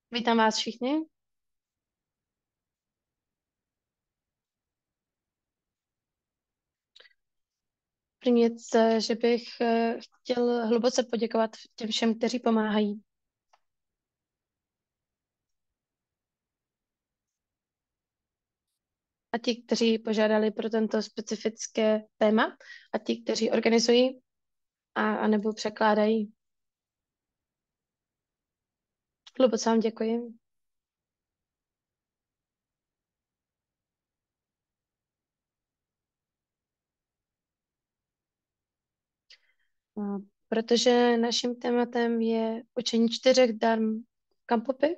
Vítám vás všichni. První věc, že bych chtěl hluboce poděkovat těm všem, kteří pomáhají. A ti, kteří požádali pro tento specifické téma, a ti, kteří organizují anebo překládají. Hluboce vám děkuji. A protože naším tématem je učení 4 darm Kampopy,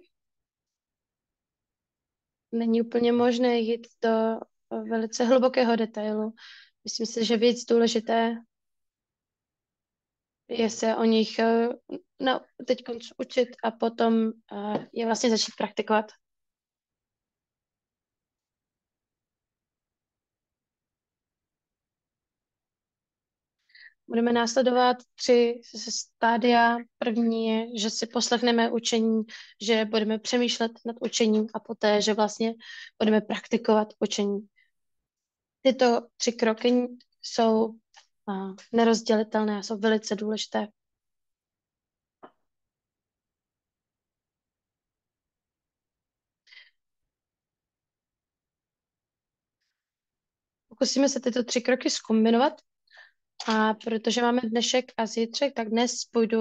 není úplně možné jít do velice hlubokého detailu. Myslím si, že víc důležité je se o nich no, teď učit a potom je vlastně začít praktikovat. Budeme následovat 3 stádia. První je, že si poslechneme učení, že budeme přemýšlet nad učením a poté, že vlastně budeme praktikovat učení. Tyto 3 kroky jsou nerozdělitelné a jsou velice důležité. Pokusíme se tyto 3 kroky zkombinovat a protože máme dnešek a zítřek, tak dnes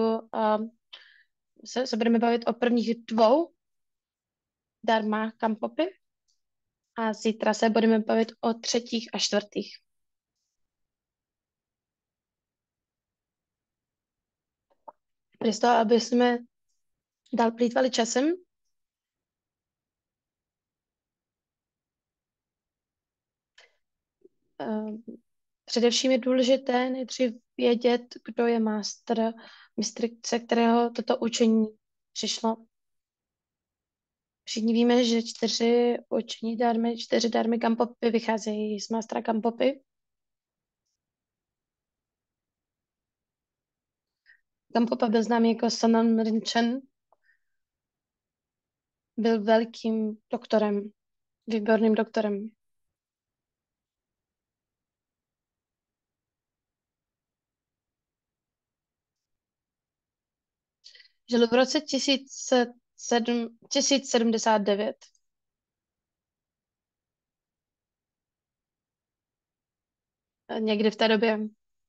se budeme bavit o prvních 2 Dharma Kampopy a zítra se budeme bavit o třetích a čtvrtých. Bez toho, aby jsme dál plýtvali časem, eh, především je důležité nejdřív vědět, kdo je mistrikce, kterého toto učení přišlo. Všichni víme, že 4 darmy Kampopy vycházejí z mástra Kampopy. Kampopa byl známý jako Sanan Rinchen, byl velkým doktorem, výborným doktorem. Žil v roce 1079. Někdy v té době.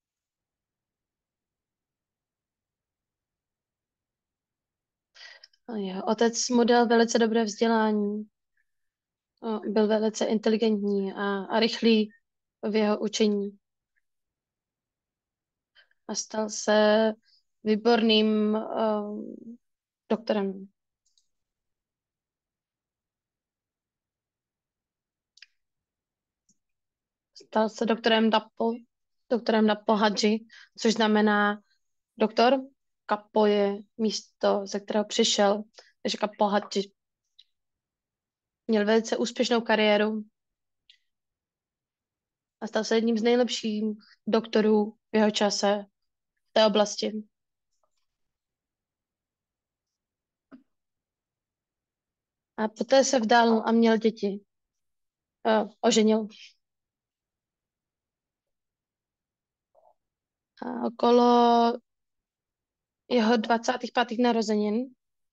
Jeho otec mu dal velice dobré vzdělání. Byl velice inteligentní a rychlý v jeho učení. A stal se výborným doktorem. Stal se doktorem Dapo Hadži, což znamená doktor. Kapo je místo, ze kterého přišel, takže Kapo Hadži. Měl velice úspěšnou kariéru a stal se jedním z nejlepších doktorů v jeho čase v té oblasti. A poté se vdal a měl děti. Oženil. A okolo jeho 25. narozenin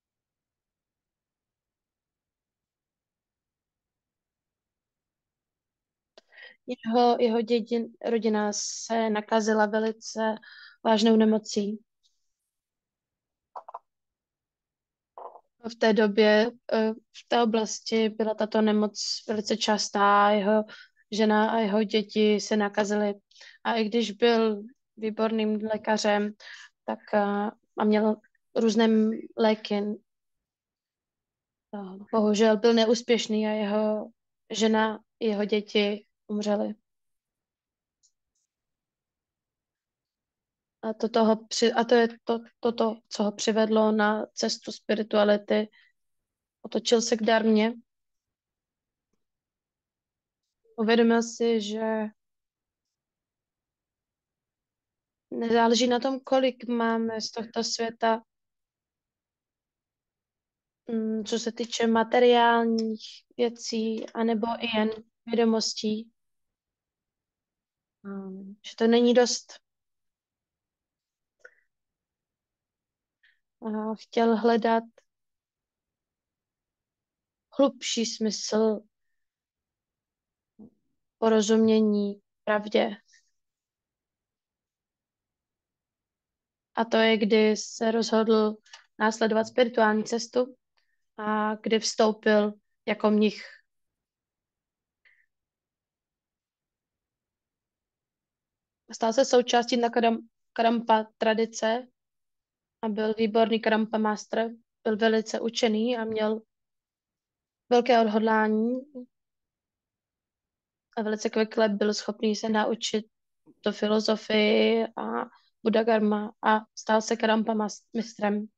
rodina se nakazila velice vážnou nemocí. V té době v té oblasti byla tato nemoc velice častá. Jeho žena a jeho děti se nakazily. A i když byl výborným lékařem, tak a měl různé léky, bohužel byl neúspěšný a jeho žena i jeho děti umřely. A to je toto, co ho přivedlo na cestu spirituality. Otočil se k darmě. Uvědomil si, že nezáleží na tom, kolik máme z tohoto světa, Co se týče materiálních věcí, anebo i jen vědomostí, že to není dost. Chtěl hledat hlubší smysl, porozumění pravdě. A to je, kdy se rozhodl následovat spirituální cestu a kdy vstoupil jako mnich. Stal se součástí Karampa tradice a byl výborný Karampa master. Byl velice učený a měl velké odhodlání a velice kvykle byl schopný se naučit to filozofii a Buddha a stal se Karampa mistrem.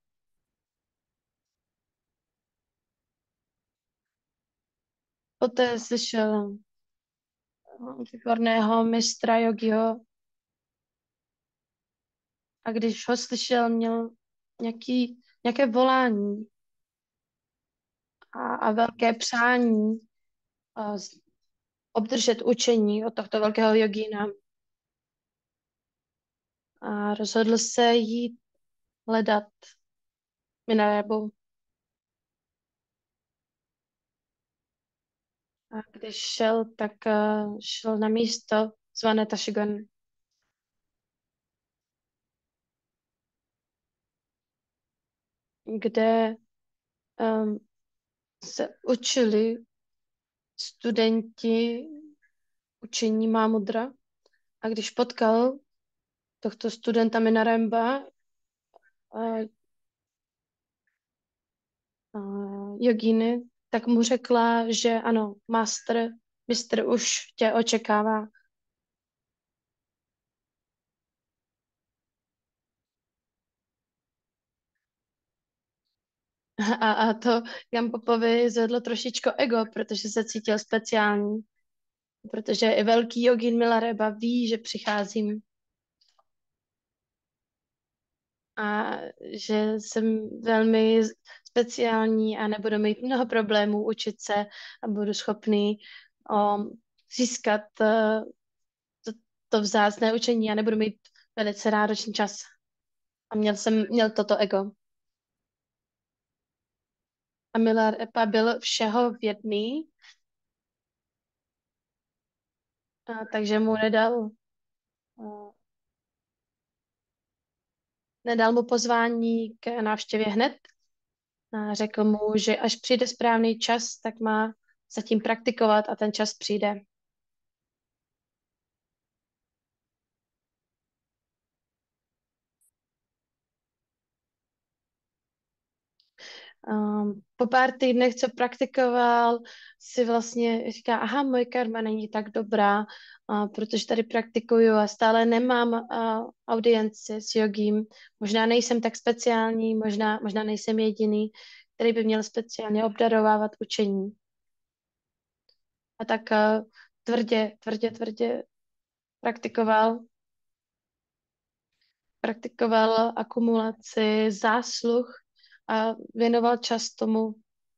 Poté slyšel výborného mistra Yogiho a když ho slyšel, měl nějaké volání a velké přání obdržet učení od tohto velkého jogína. A rozhodl se jít hledat Minarebu. A když šel, tak šel na místo zvané Tashigon, kde um, se učili studenti učení Mámudra. A když potkal tohto studenta Minaremba, jogíny, tak mu řekla, že ano, mistr už tě očekává. A to Gampopovi zvedlo trošičku ego, protože se cítil speciální. Protože i velký jogín Milarepa ví, že přicházím a že jsem velmi speciální a nebudu mít mnoho problémů učit se a budu schopný získat to, to vzácné učení a nebudu mít velice náročný čas. A měl toto ego. A Milarepa byl všeho vědný, takže mu a, nedal mu pozvání k návštěvě hned. A řekl mu, že až přijde správný čas, tak má zatím praktikovat a ten čas přijde. Po pár týdnech, co praktikoval, si vlastně říká, aha, moje karma není tak dobrá, protože tady praktikuju a stále nemám audienci s jogím. Možná nejsem tak speciální, možná nejsem jediný, který by měl speciálně obdarovávat učení. A tak tvrdě praktikoval akumulaci zásluh a věnoval čas tomu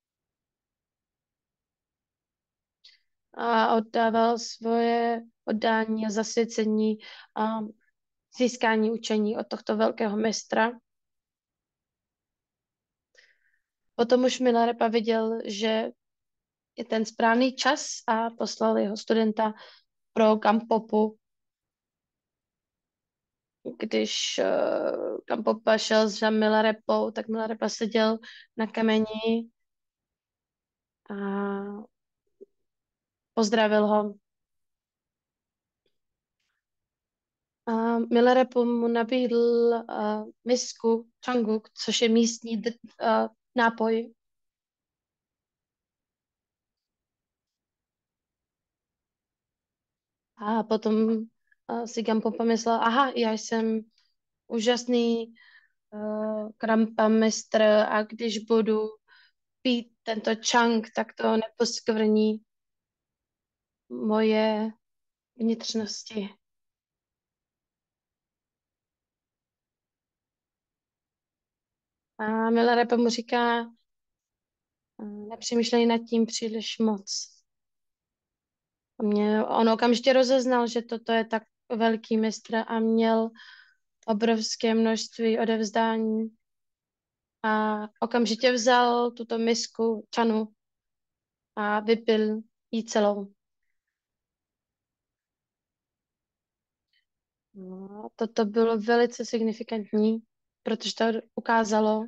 a oddával svoje oddání a zasvěcení a získání učení od tohto velkého mistra. Potom už Milarepa viděl, že je ten správný čas a poslal jeho studenta pro Gampopu. Když Gampopa šel za Milarepou, tak Milarepa seděl na kameni a pozdravil ho. A Milarepa mu nabídl misku čanguk, což je místní nápoj. A potom si Gampo pomyslel, aha, já jsem úžasný krampa mistr a když budu pít tento čang, tak to neposkvrní moje vnitřnosti. A Milarepa mu říká, nepřemýšleli nad tím příliš moc. On okamžitě rozeznal, že toto je tak velký mistr a měl obrovské množství odevzdání a okamžitě vzal tuto misku čanu a vypil ji celou. No, toto bylo velice signifikantní, protože to ukázalo,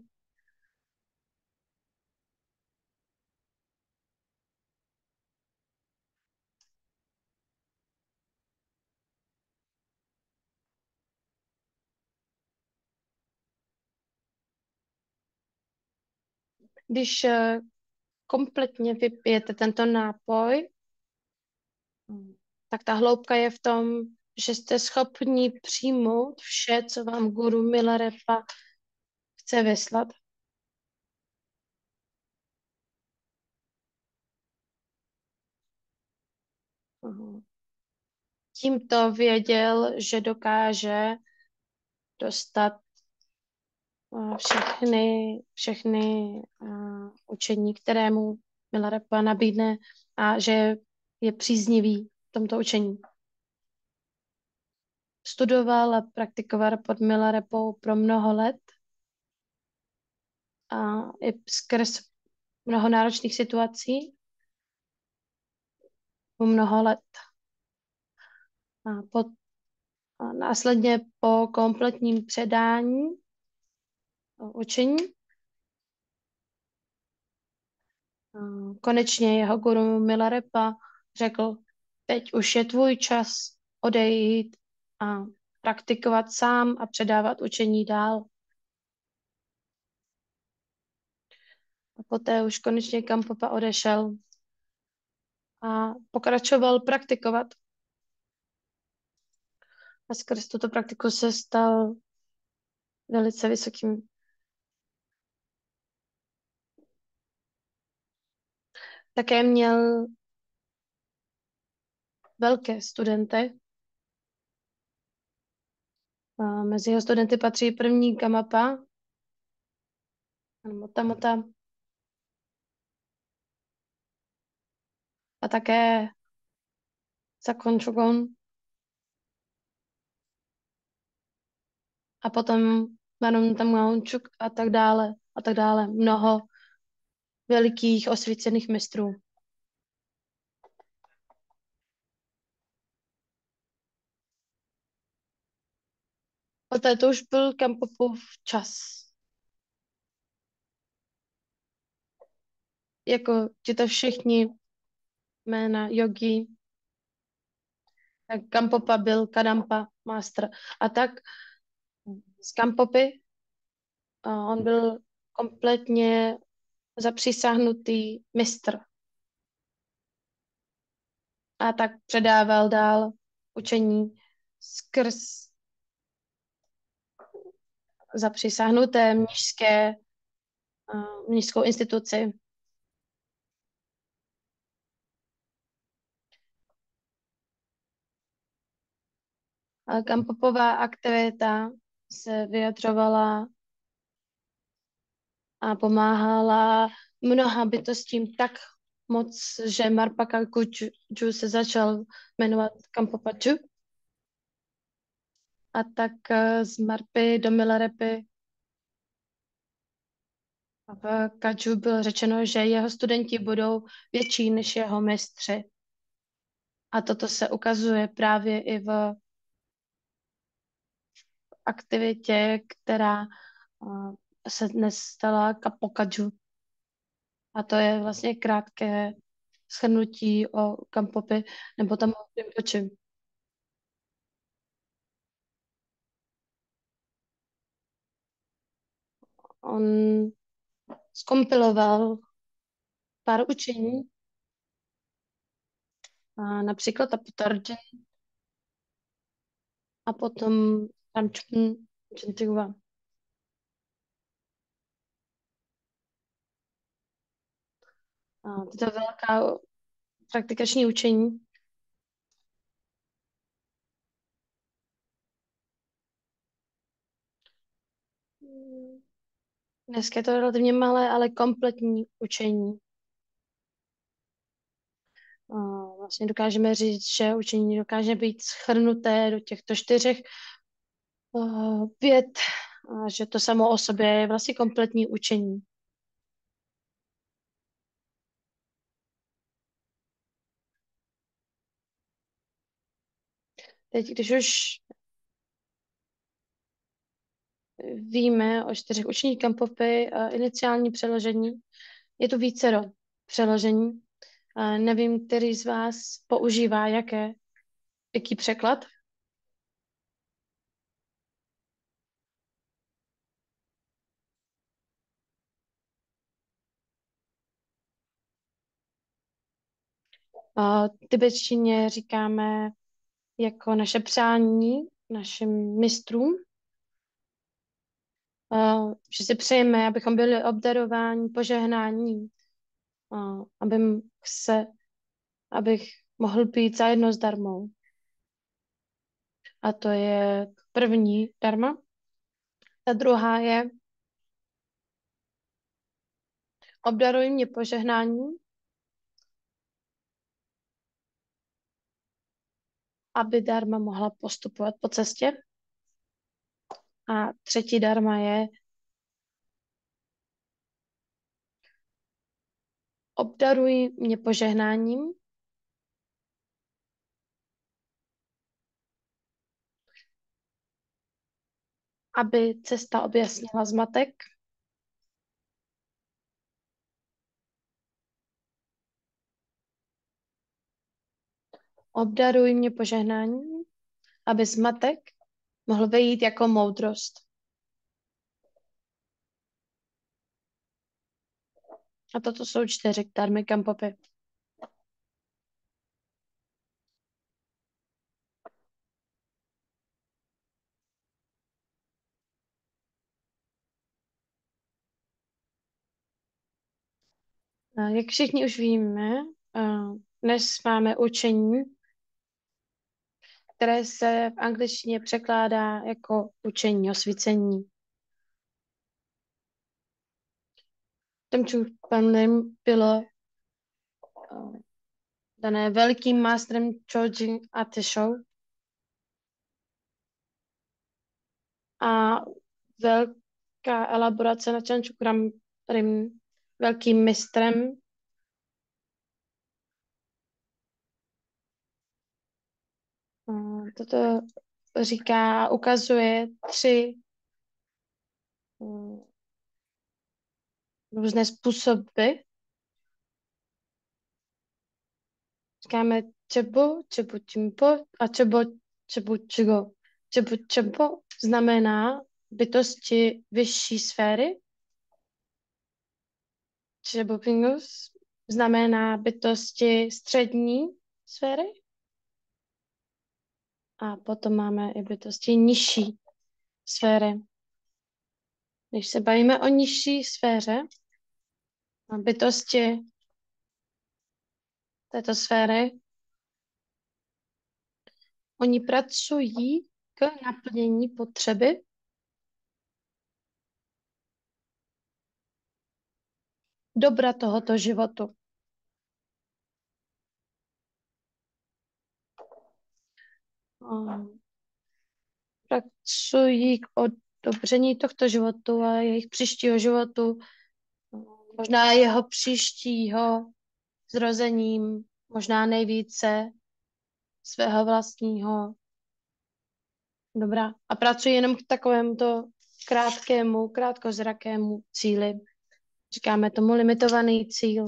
když kompletně vypijete tento nápoj, tak ta hloubka je v tom, že jste schopni přijmout vše, co vám guru Milarepa chce vyslat. Mhm. Tímto věděl, že dokáže dostat všechny učení, kterému Milarepa nabídne a že je příznivý v tomto učení. Studoval a praktikoval pod Milarepou pro mnoho let a i skrz mnoho náročných situací po mnoho let. A, po, a následně po kompletním předání učení konečně jeho guru Milarepa řekl, teď už je tvůj čas odejít a praktikovat sám a předávat učení dál. A poté už konečně Kampopa odešel a pokračoval praktikovat. A skrz tuto praktiku se stal velice vysokým. Také měl velké studenty. A mezi jeho studenty patří první Kamapa, Mota Mota, a také Sakon Chogon a potom Manon Tamgaunčuk a tak dále a tak dále. Mnoho velikých osvícených mistrů. Poté to už byl Kampopův čas. Jako tito všichni jména yogi, tak Kampopa byl Kadampa master. A tak z Kampopy on byl kompletně zapřísáhnutý mistr. A tak předával dál učení skrz zapřísáhnuté mnižskou instituci. Ale Kampopová aktivita se vyjadřovala a pomáhala mnoha bytostím tak moc, že Marpaka Kudžu se začal jmenovat Kampopadžu. A tak z Marpy do Milarepy a v Kadžu bylo řečeno, že jeho studenti budou větší než jeho mistři. A toto se ukazuje právě i v aktivitě, která se dnes stala Kapokadžu. A to je vlastně krátké shrnutí o Kampopi nebo tam o Rinpoči. On skompiloval pár učení, například Apotarjin a potom Ramchun Jintigua. Tyto velká praktikační učení dneska je to relativně malé, ale kompletní učení. Vlastně dokážeme říct, že učení dokáže být shrnuté do těchto 4 vět, a že to samo o sobě je vlastně kompletní učení. Teď, když už víme o 4 učení Campopy, iniciální přeložení, je tu vícero přeložení. Nevím, který z vás používá jaký překlad. Tibetštině říkáme jako naše přání našim mistrům, že si přejeme, abychom byli obdarováni požehnáním, aby abych mohl být zajedno s darmou. A to je první darma. Ta druhá je obdaruj mě požehnáním, aby darma mohla postupovat po cestě. A třetí darma je obdaruj mě požehnáním, aby cesta objasnila zmatek. Obdaruj mě požehnáním, aby zmatek mohl vejít jako moudrost. A toto jsou 4 darmy Kampopy. Jak všichni už víme, dnes máme učení, které se v angličtině překládá jako učení osvícení. Temčuk Panlim bylo dané velkým mástrem Chojin Atešou a velká elaborace na Chanchukram Rim, velkým mistrem. Toto říká, ukazuje 3 různé způsoby. Říkáme čebu čimpo a čebu čigo. Čebu čempo znamená bytosti vyšší sféry. Čebu pingus znamená bytosti střední sféry. A potom máme i bytosti nižší sféry. Když se bavíme o nižší sféře, a bytosti této sféry, oni pracují k naplnění potřeby dobra tohoto životu. Pracují k odobření tohto životu a jejich příštího životu, možná jeho příštího zrozením, možná nejvíce svého vlastního dobra. A pracují jenom k takovémuto krátkozrakému cíli. Říkáme tomu limitovaný cíl.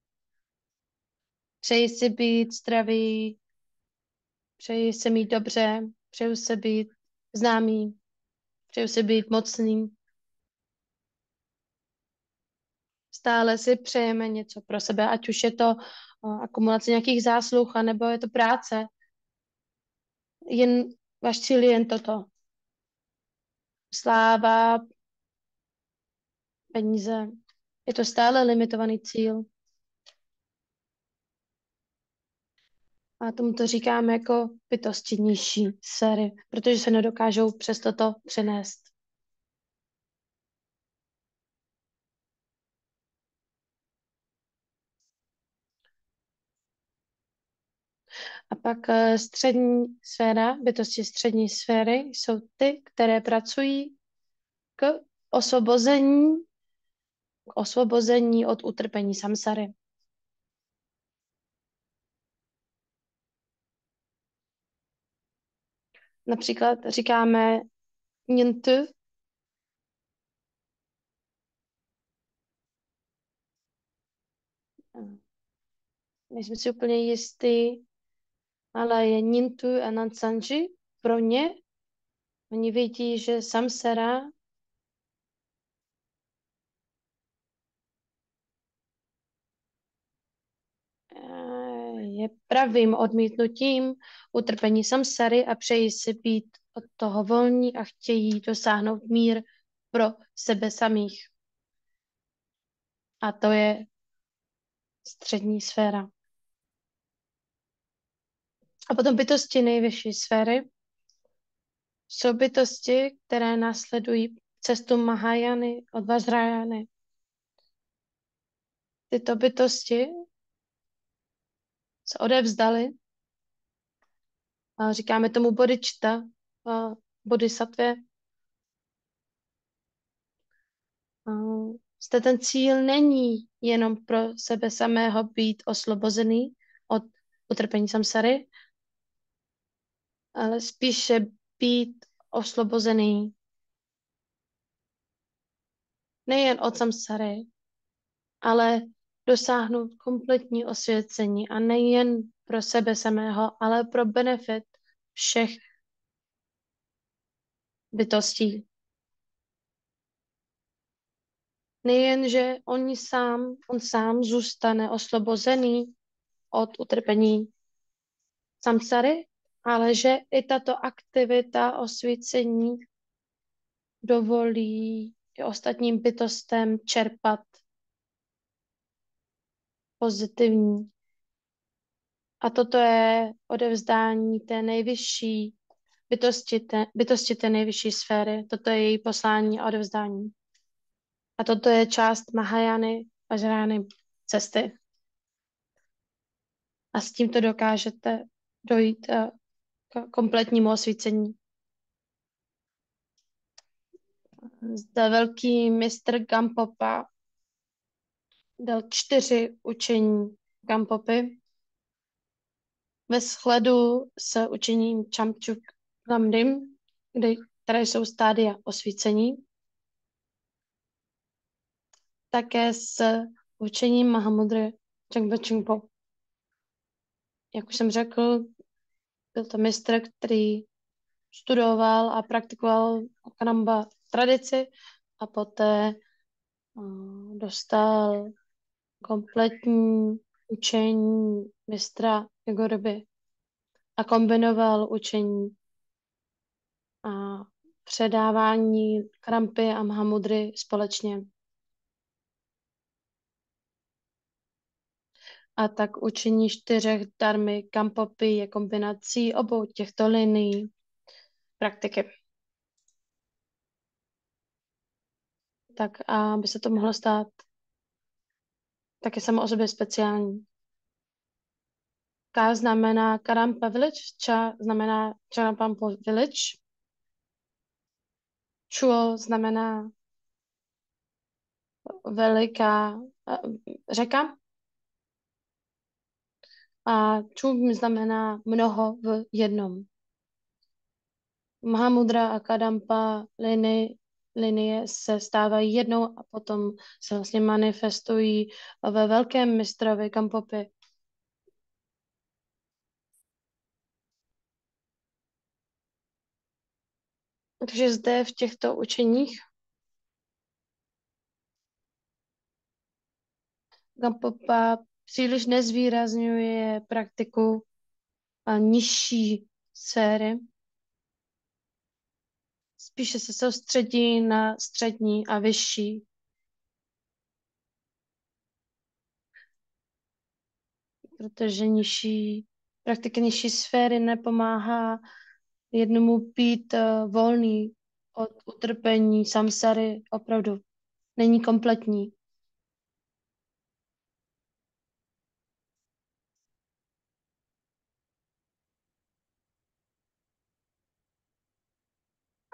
Přeji si být zdravý, přeji se mít dobře, přeji se být známý, přeji si být mocný. Stále si přejeme něco pro sebe, ať už je to akumulace nějakých zásluh, nebo je to práce. Váš cíl je jen toto. Sláva, peníze. Je to stále limitovaný cíl. A tomu to říkáme jako bytosti nižší sféry, protože se nedokážou přes toto přenést. A pak střední sféra, bytosti střední sféry jsou ty, které pracují k osvobození, k osvobození od utrpení samsary. Například říkáme Nyentu, nejsem si úplně jistý, ale je Nyentu a Nansanji pro ně. Oni vědí, že samsara je pravým odmítnutím utrpení samsary a přejí si být od toho volní a chtějí dosáhnout mír pro sebe samých. A to je střední sféra. A potom bytosti nejvyšší sféry jsou bytosti, které následují cestu Mahajany od Vajrayany. Tyto bytosti se odevzdaly, a říkáme tomu bodhicitta, bodhisattva. Zde ten cíl není jenom pro sebe samého být osvobozený od utrpení samsary, ale spíše být osvobozený nejen od samsary, ale dosáhnout kompletní osvěcení a nejen pro sebe samého, ale pro benefit všech bytostí. Nejen, že on sám zůstane osvobozený od utrpení samsary, ale že i tato aktivita osvícení dovolí i ostatním bytostem čerpat pozitivní. A toto je odevzdání té nejvyšší bytosti té nejvyšší sféry. Toto je její poslání a odevzdání. A toto je část Mahajany Vajrayany cesty. A s tímto dokážete dojít k kompletnímu osvícení. Zde velký mistr Gampopa dal 4 učení Gampopy ve shledu s učením Chamchuk Lamrim, které jsou stádia osvícení. Také s učením Mahamudry Chengpa Chingpo. Jak už jsem řekl, byl to mistr, který studoval a praktikoval Karamba tradici a poté dostal kompletní učení mistra Jogorby a kombinoval učení a předávání Krampy a Mahamudry společně. A tak učení 4 dharmy Kampopy je kombinací obou těchto linií praktiky. Tak aby se to mohlo stát taky samo o sobě speciální. K znamená Karampa Village, Cha znamená Charampampo Village, Chuo znamená veliká řeka a Chum znamená mnoho v jednom. Mahamudra a Kadampa linie se stávají jednou a potom se vlastně manifestují ve velkém mistrovi Kampopy. Takže zde v těchto učeních Gampopa příliš nezvýrazňuje praktiku a nižší sféry. Spíše se soustředí na střední a vyšší. Protože praktika nižší sféry nepomáhá jednomu být volný od utrpení samsary, opravdu není kompletní.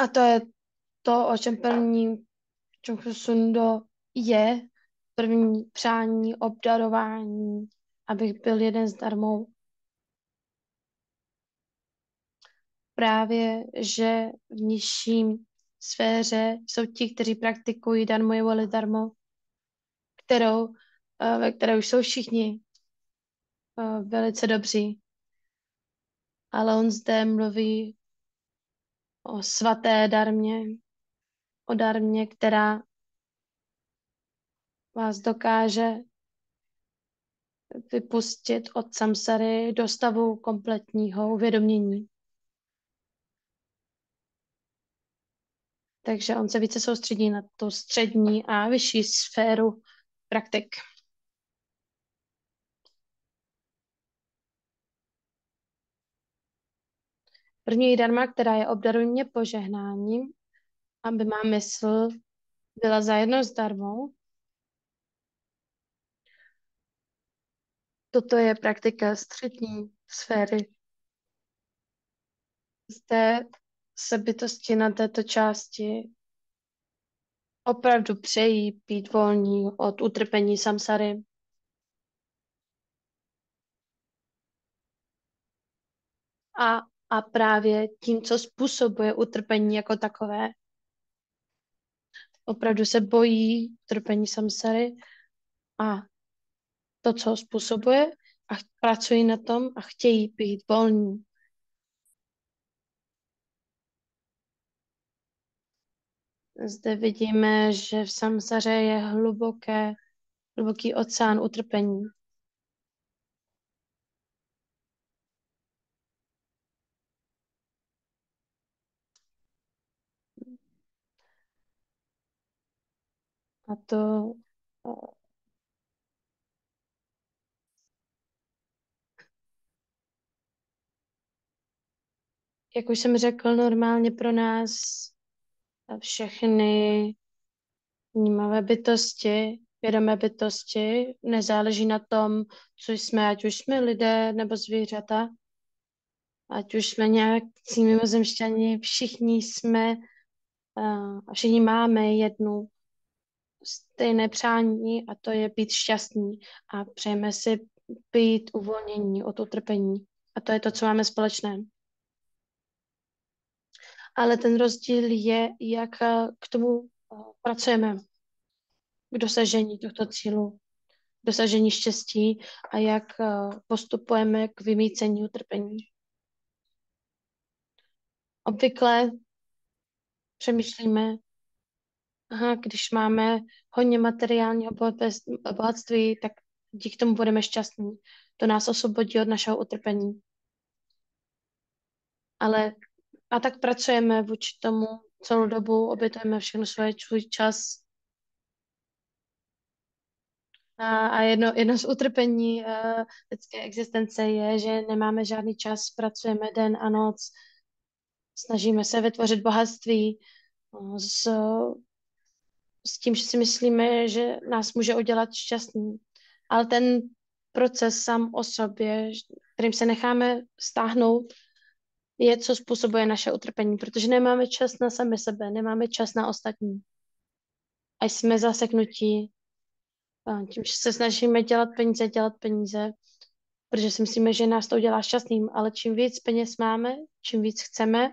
A to je to, o čem první Sundo je. První přání, obdarování, abych byl jeden zdarmou. Právě, že v nižším sféře jsou ti, kteří praktikují darmo je voli darmo, ve které už jsou všichni velice dobří. Ale on zde mluví o svaté darmě, o darmě, která vás dokáže vypustit od samsary do stavu kompletního uvědomění. Takže on se více soustředí na tu střední a vyšší sféru praktik. První darma, která je obdaruj mě požehnáním, aby má mysl byla zajedno s darmou. Toto je praktika střední sféry. Zde se bytosti na této části opravdu přejí být volní od utrpení samsary. A, a právě tím, co způsobuje utrpení jako takové, opravdu se bojí utrpení samsary a to, co způsobuje, a pracují na tom a chtějí být volní. Zde vidíme, že v samsaře je hluboký oceán utrpení. A to jak už jsem řekl, normálně pro nás všechny vnímavé bytosti, vědomé bytosti, nezáleží na tom, co jsme, ať už jsme lidé nebo zvířata, ať už jsme nějaký mimozemšťani, všichni jsme a všichni máme jednu stejné přání a to je být šťastní a přejeme si být uvolnění od utrpení. A to je to, co máme společné. Ale ten rozdíl je, jak k tomu pracujeme, k dosažení těchto cílů, k dosažení štěstí a jak postupujeme k vymýcení utrpení. Obvykle přemýšlíme, aha, když máme hodně materiálního bohatství, tak díky tomu budeme šťastní. To nás osvobodí od našeho utrpení. Ale a tak pracujeme vůči tomu celou dobu, obětujeme všechno svůj čas. A jedno z utrpení lidské existence je, že nemáme žádný čas, pracujeme den a noc, snažíme se vytvořit bohatství s, s tím, že si myslíme, že nás může udělat šťastný. Ale ten proces sám o sobě, kterým se necháme stáhnout, je, co způsobuje naše utrpení, protože nemáme čas na sami sebe, nemáme čas na ostatní. A jsme zaseknutí tím, že se snažíme dělat peníze, protože si myslíme, že nás to udělá šťastným, ale čím víc peněz máme, čím víc chceme,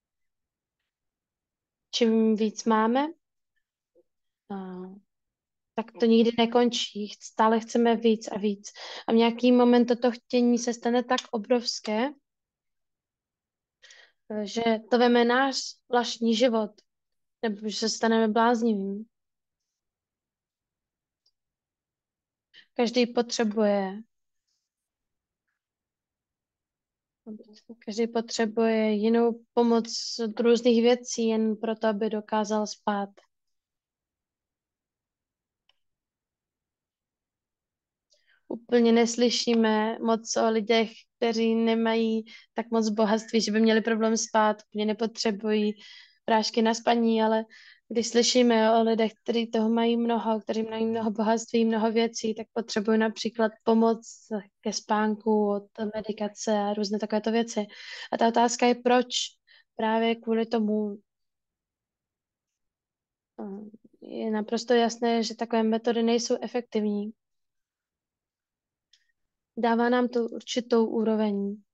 čím víc máme, tak to nikdy nekončí. Stále chceme víc a víc. A v nějaký moment toto chtění se stane tak obrovské, že to veme náš vlastní život, nebo že se staneme bláznivým. Každý potřebuje Každý potřebuje jinou pomoc od různých věcí, jen proto, aby dokázal spát. Úplně neslyšíme moc o lidech, kteří nemají tak moc bohatství, že by měli problém spát, úplně nepotřebují prášky na spaní, ale když slyšíme o lidech, kteří toho mají mnoho, kteří mají mnoho bohatství, mnoho věcí, tak potřebují například pomoc ke spánku, od medikace a různé takovéto věci. A ta otázka je, proč? Právě kvůli tomu, Je naprosto jasné, že takové metody nejsou efektivní. Dává nám to určitou úroveň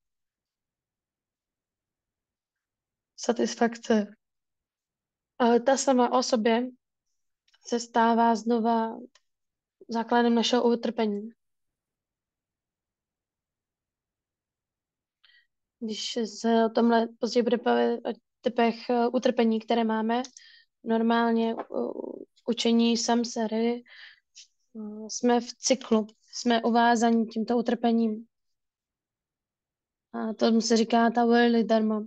satisfakce, ale ta sama o sobě se stává znova základem našeho utrpení. Když se o tomhle později bude bavit o typech utrpení, které máme, normálně učení samsary, jsme v cyklu, jsme uvázaní tímto utrpením. A tomu se říká ta worldly dharma.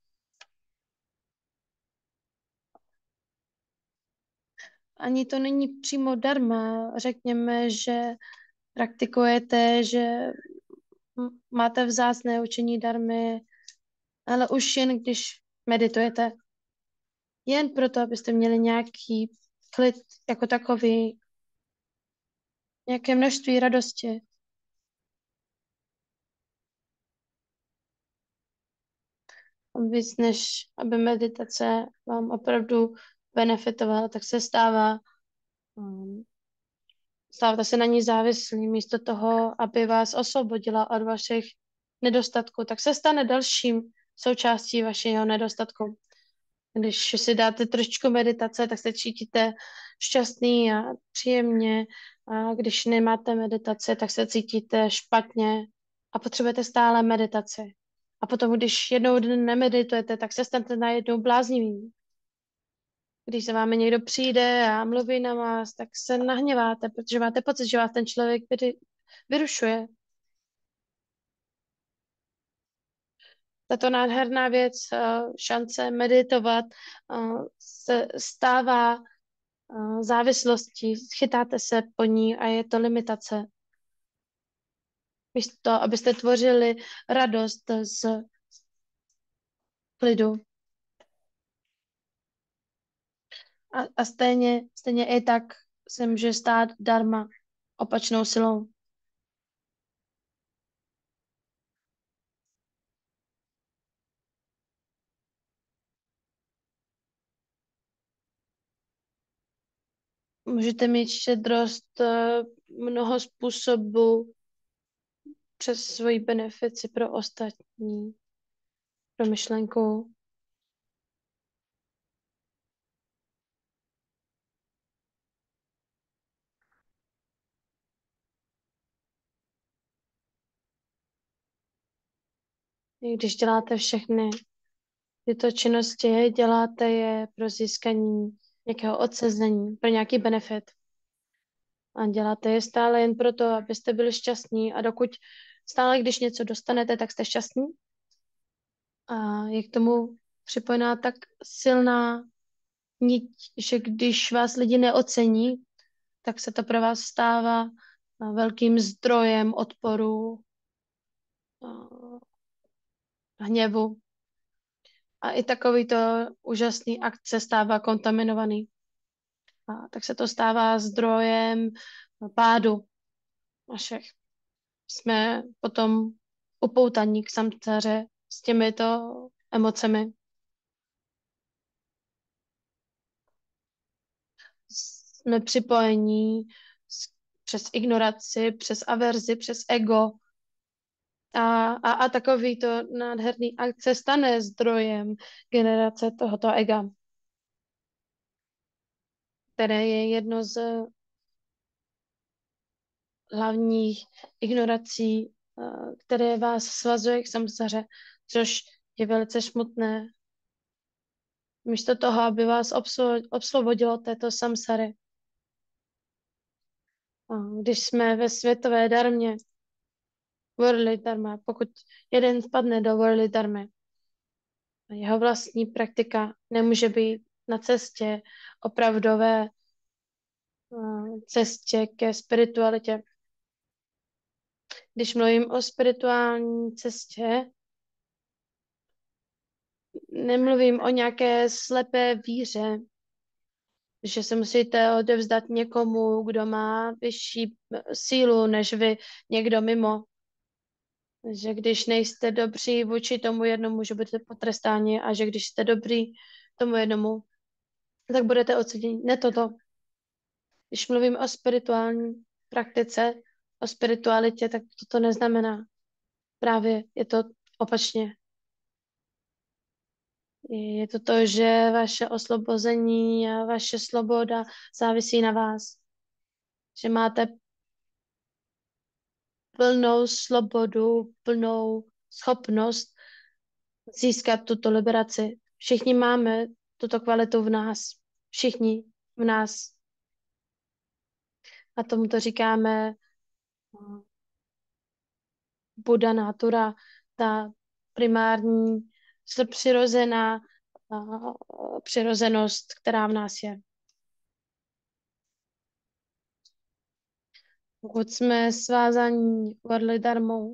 Ani to není přímo dharma. Řekněme, že praktikujete, že máte vzácné učení dharmy, ale už jen když meditujete. Jen proto, abyste měli nějaký klid jako takový, nějaké množství radosti. Víc než aby meditace vám opravdu benefitovala, tak se um, stáváte se na ní závislí. Místo toho, aby vás osvobodila od vašich nedostatků, tak se stane dalším součástí vašeho nedostatku. Když si dáte trošičku meditace, tak se cítíte šťastný a příjemně. A když nemáte meditace, tak se cítíte špatně a potřebujete stále meditaci. A potom, když jednou den nemeditujete, tak se stanete najednou bláznivým. Když za vámi někdo přijde a mluví na vás, tak se nahněváte, protože máte pocit, že vás ten člověk vyrušuje. Tato nádherná věc, šance meditovat, se stává závislostí, chytáte se po ní a je to limitace. Místo, abyste tvořili radost z klidu. A stejně i tak se může stát dharma opačnou silou. Můžete mít štědrost mnoho způsobů přes svoji benefici pro ostatní, pro myšlenku. I když děláte všechny tyto činnosti, děláte je pro získání nějakého odsezení, pro nějaký benefit. A děláte je stále jen proto, abyste byli šťastní. A dokud stále, když něco dostanete, tak jste šťastní. A je k tomu připojená tak silná niť, že když vás lidi neocení, tak se to pro vás stává velkým zdrojem odporu, hněvu. A i takovýto úžasný akt se stává kontaminovaný. A tak se to stává zdrojem pádu našich. Jsme potom upoutaní k samcaře s těmito emocemi. Jsme připojení přes ignoraci, přes averzi, přes ego. A takovýto nádherný akt se stane zdrojem generace tohoto ega, které je jedno z hlavních ignorací, které vás svazuje k samsaře, což je velice smutné. Místo toho, aby vás osvobodilo této samsary. Když jsme ve světové darmě, worldly dharma, pokud jeden spadne do worldly dharmy, jeho vlastní praktika nemůže být na cestě opravdové cestě ke spiritualitě. Když mluvím o spirituální cestě, nemluvím o nějaké slepé víře, že se musíte odevzdat někomu, kdo má vyšší sílu než vy, někdo mimo. Že když nejste dobří vůči tomu jednomu, že budete potrestáni a že když jste dobrý tomu jednomu, tak budete oceněni. Ne toto. Když mluvím o spirituální praktice, o spiritualitě, tak toto neznamená. Právě je to opačně. Je to to, že vaše osvobození a vaše svoboda závisí na vás. Že máte plnou svobodu, plnou schopnost získat tuto liberaci. Všichni máme tuto kvalitu v nás. Všichni v nás. A tomu to říkáme Buddha natura, ta primární, přirozená přirozenost, která v nás je. Pokud jsme svázaní varli darmou,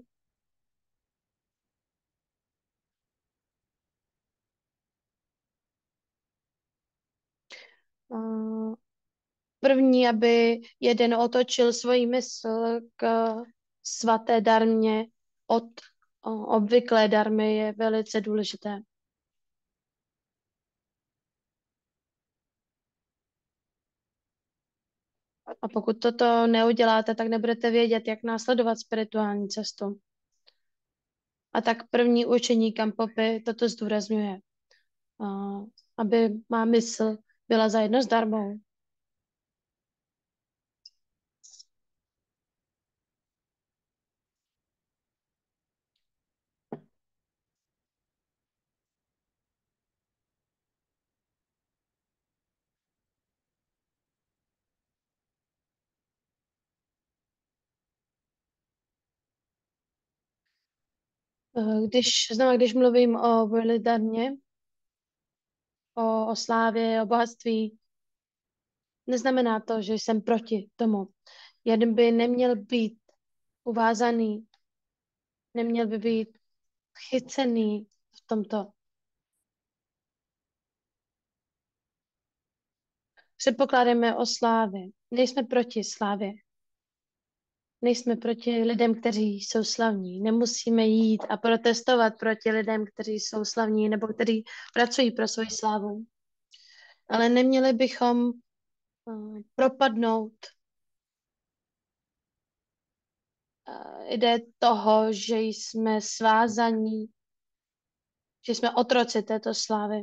první, aby jeden otočil svoji mysl k svaté darmě od obvyklé darmy, je velice důležité. A pokud toto neuděláte, tak nebudete vědět, jak následovat spirituální cestu. A tak první učení Kampopy toto zdůrazňuje. Aby má mysl byla zajedno s darmou. Když mluvím o vůli darmě, o slávě, o bohatství, neznamená to, že jsem proti tomu. Jeden by neměl být uvázaný, neměl by být chycený v tomto. Předpokládáme o slávě. Nejsme proti slávě. Nejsme proti lidem, kteří jsou slavní. Nemusíme jít a protestovat proti lidem, kteří jsou slavní nebo kteří pracují pro svoji slávu. Ale neměli bychom propadnout jde toho, že jsme svázaní, že jsme otroci této slávy.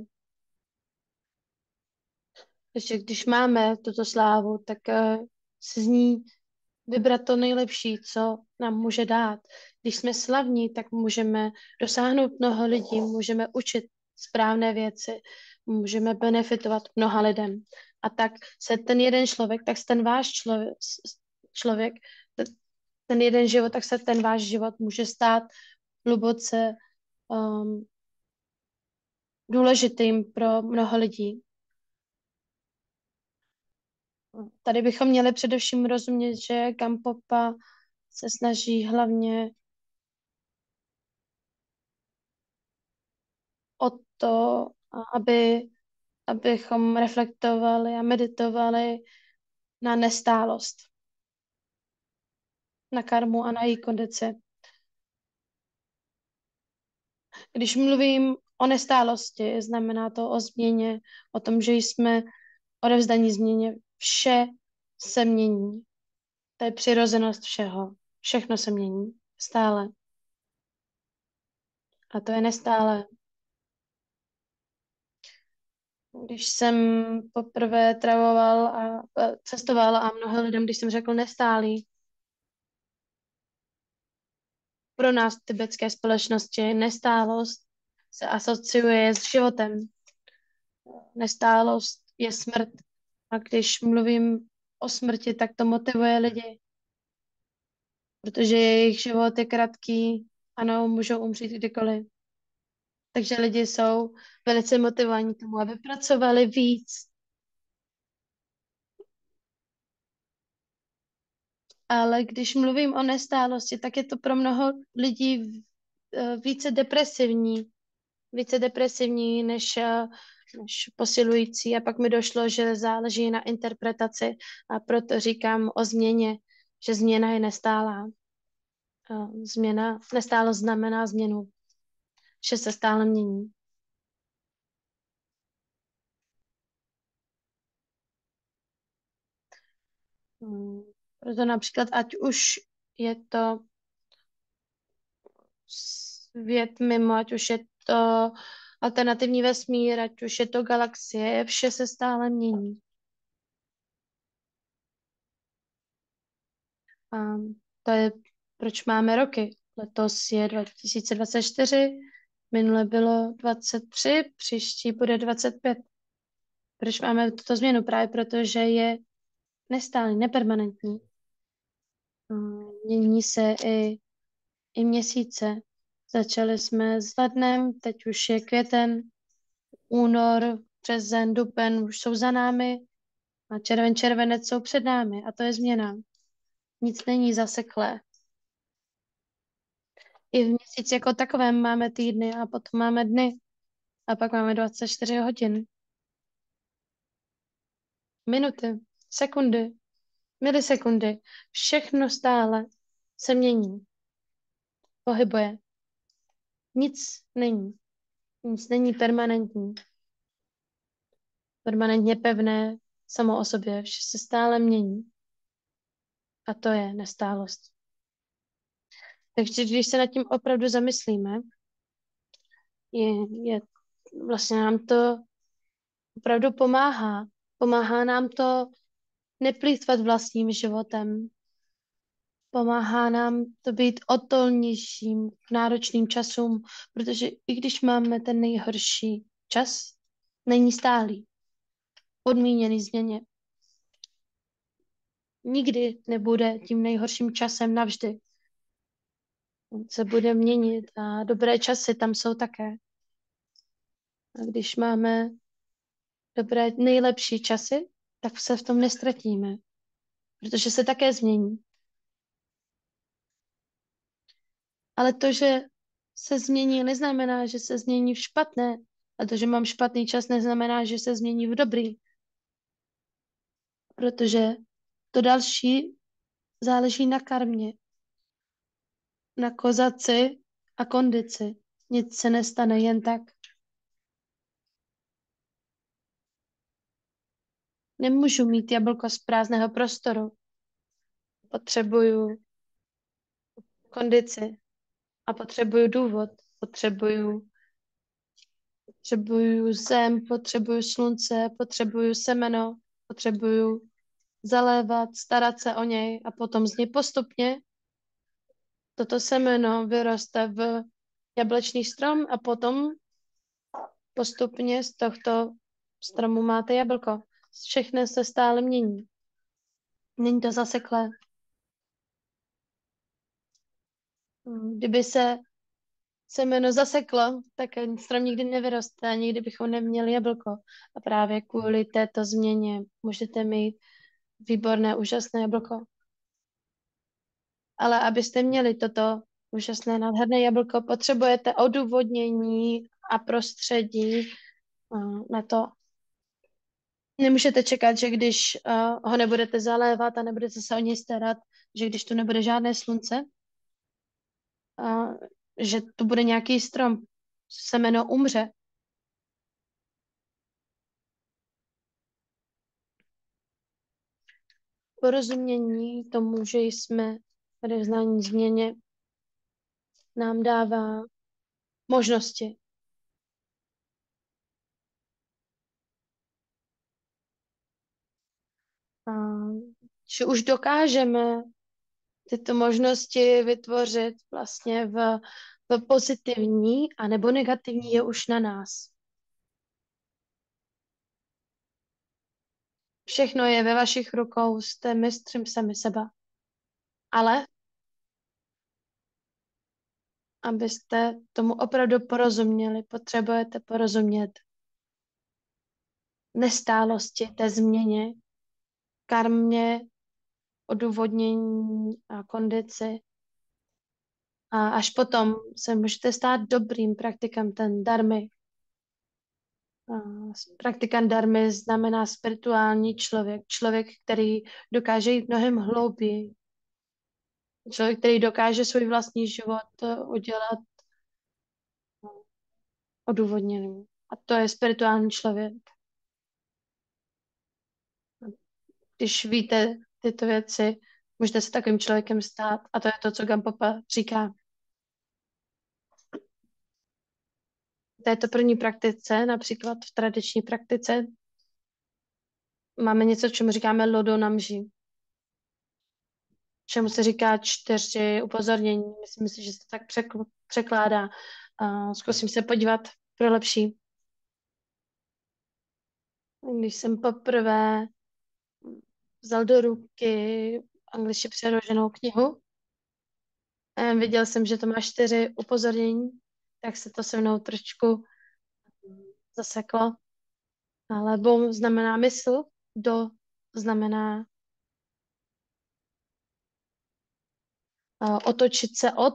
Takže když máme tuto slávu, tak se z ní vybrat to nejlepší, co nám může dát. Když jsme slavní, tak můžeme dosáhnout mnoho lidí, můžeme učit správné věci, můžeme benefitovat mnoha lidem. A tak se ten jeden člověk, tak se ten váš člověk, ten jeden život, tak se ten váš život může stát hluboce um, důležitým pro mnoho lidí. Tady bychom měli především rozumět, že Gampopa se snaží hlavně o to, abychom reflektovali a meditovali na nestálost, na karmu a na její kondici. Když mluvím o nestálosti, znamená to o změně, o tom, že jsme odevzdaní změně. Vše se mění. To je přirozenost všeho. Všechno se mění. Stále. A to je nestále. Když jsem poprvé travoval a cestoval a mnoho lidem, když jsem řekl nestálý, pro nás v tibetské společnosti nestálost se asociuje s životem. Nestálost je smrt. A když mluvím o smrti, tak to motivuje lidi, protože jejich život je krátký, ano, můžou umřít kdykoliv. Takže lidi jsou velice motivovaní k tomu, aby pracovali víc. Ale když mluvím o nestálosti, tak je to pro mnoho lidí více depresivní než posilující. A pak mi došlo, že záleží na interpretaci a proto říkám o změně, že změna je nestálá. Nestálost znamená změnu, že se stále mění. Mm, Proto například, ať už je to svět mimo, ať už je to alternativní vesmír, ať už je to galaxie, vše se stále mění. A to je, proč máme roky. Letos je 2024, minule bylo 23, příští bude 25. Proč máme tuto změnu? Právě protože je nestálý, nepermanentní. Mění se i měsíce. Začali jsme s lednem, teď už je květen, únor, březen, duben už jsou za námi a červenec jsou před námi a to je změna. Nic není zaseklé. I v měsíci jako takovém máme týdny a potom máme dny a pak máme 24 hodin, minuty, sekundy, milisekundy. Všechno stále se mění, pohybuje. Nic není permanentní, permanentně pevné samo o sobě. Vše se stále mění a to je nestálost. Takže když se nad tím opravdu zamyslíme, je vlastně nám to opravdu pomáhá. Pomáhá nám to neplýtvat vlastním životem. Pomáhá nám to být odolnějším k náročným časům, protože i když máme ten nejhorší čas, není stálý, podmíněný změně. Nikdy nebude tím nejhorším časem navždy. On se bude měnit a dobré časy tam jsou také. A když máme dobré, nejlepší časy, tak se v tom nestratíme, protože se také změní. Ale to, že se změní, neznamená, že se změní v špatné. A to, že mám špatný čas, neznamená, že se změní v dobrý. Protože to další záleží na karmě, na kozaci a kondici. Nic se nestane jen tak. Nemůžu mít jablko z prázdného prostoru. Potřebuju kondici a potřebuju důvod. Potřebuju zem, potřebuju slunce, potřebuju semeno, potřebuju zalévat, starat se o něj a potom z něj postupně toto semeno vyroste v jablečný strom a potom postupně z tohto stromu máte jablko. Všechno se stále mění. Není to zaseklé. Kdyby se semeno zaseklo, tak strom nikdy nevyroste a nikdy bychom neměli jablko. A právě kvůli této změně můžete mít výborné, úžasné jablko. Ale abyste měli toto úžasné, nádherné jablko, potřebujete odůvodnění a prostředí na to. Nemůžete čekat, že když ho nebudete zalévat a nebudete se o něj starat, že když tu nebude žádné slunce, že tu bude nějaký strom, semeno umře. Porozumění tomu, že jsme odevzdání změně, nám dává možnosti. A že už dokážeme tyto možnosti vytvořit vlastně v pozitivní a nebo negativní je už na nás. Všechno je ve vašich rukou, jste mistrem sami sebe. Ale abyste tomu opravdu porozuměli, potřebujete porozumět nestálosti, té změně, karmě, odůvodnění a kondici. A až potom se můžete stát dobrým praktikem ten dharmy. Praktikant dharmy znamená spirituální člověk. Člověk, který dokáže jít mnohem hlouběji. Člověk, který dokáže svůj vlastní život udělat odůvodněným. A to je spirituální člověk. Když víte, tyto věci, můžete se takovým člověkem stát. A to je to, co Gampopa říká. V této první praktice, například v tradiční praktice, máme něco, čemu říkáme lodo namži, čemu se říká 4 upozornění. Myslím si, že se to tak překládá. Zkusím se podívat pro lepší. Když jsem poprvé vzal do ruky anglicky přeloženou knihu, viděl jsem, že to má 4 upozornění, tak se to se mnou trošku zaseklo. Ale bom znamená mysl, do znamená otočit se od,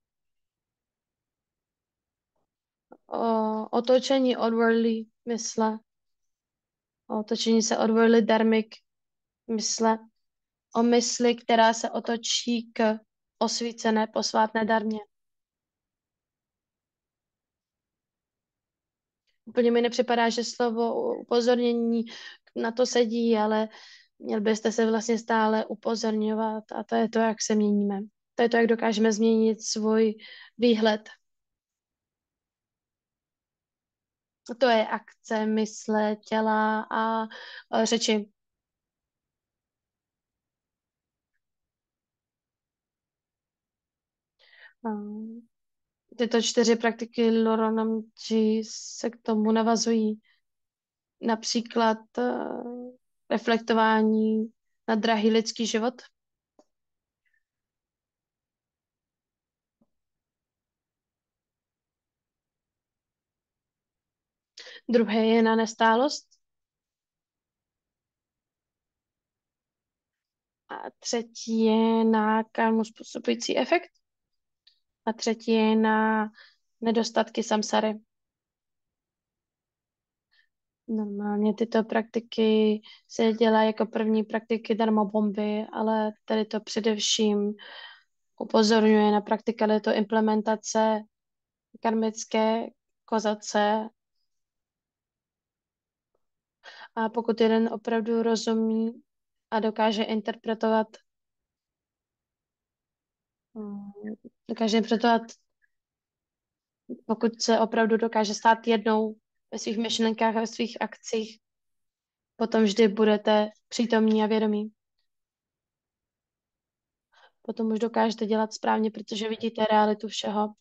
otočení od worldly mysle, otočení se od worldly dharmic mysle, o mysli, která se otočí k osvícené posvátné darmě. Úplně mi nepřipadá, že slovo upozornění na to sedí, ale měl byste se vlastně stále upozorňovat a to je to, jak se měníme. To je to, jak dokážeme změnit svůj výhled. To je akce mysle, těla a řeči. A tyto 4 praktiky Loronamji se k tomu navazují. Například reflektování na drahý lidský život. Druhé je na nestálost. A třetí je na karmu způsobující efekt. A třetí je na nedostatky samsary. Normálně tyto praktiky se dělají jako první praktiky darmobomby, ale tady to především upozorňuje na praktikalitu implementace karmické kozace. A pokud jeden opravdu rozumí a dokáže interpretovat, mm, dokáže interpretovat, pokud se opravdu dokáže stát jednou ve svých myšlenkách a ve svých akcích, potom vždy budete přítomní a vědomí. Potom už dokážete dělat správně, protože vidíte realitu všeho.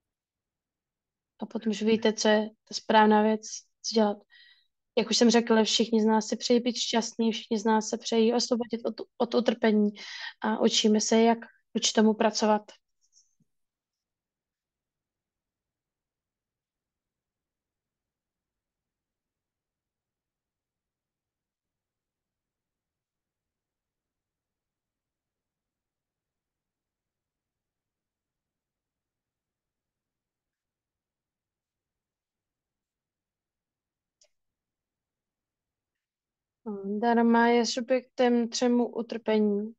A potom už víte, co je ta správná věc, co dělat. Jak už jsem řekla, všichni z nás se přejí být šťastní, všichni z nás se přejí osvobodit od utrpení a učíme se, jak vůči tomu pracovat. Dharma je subjektem 3 utrpení.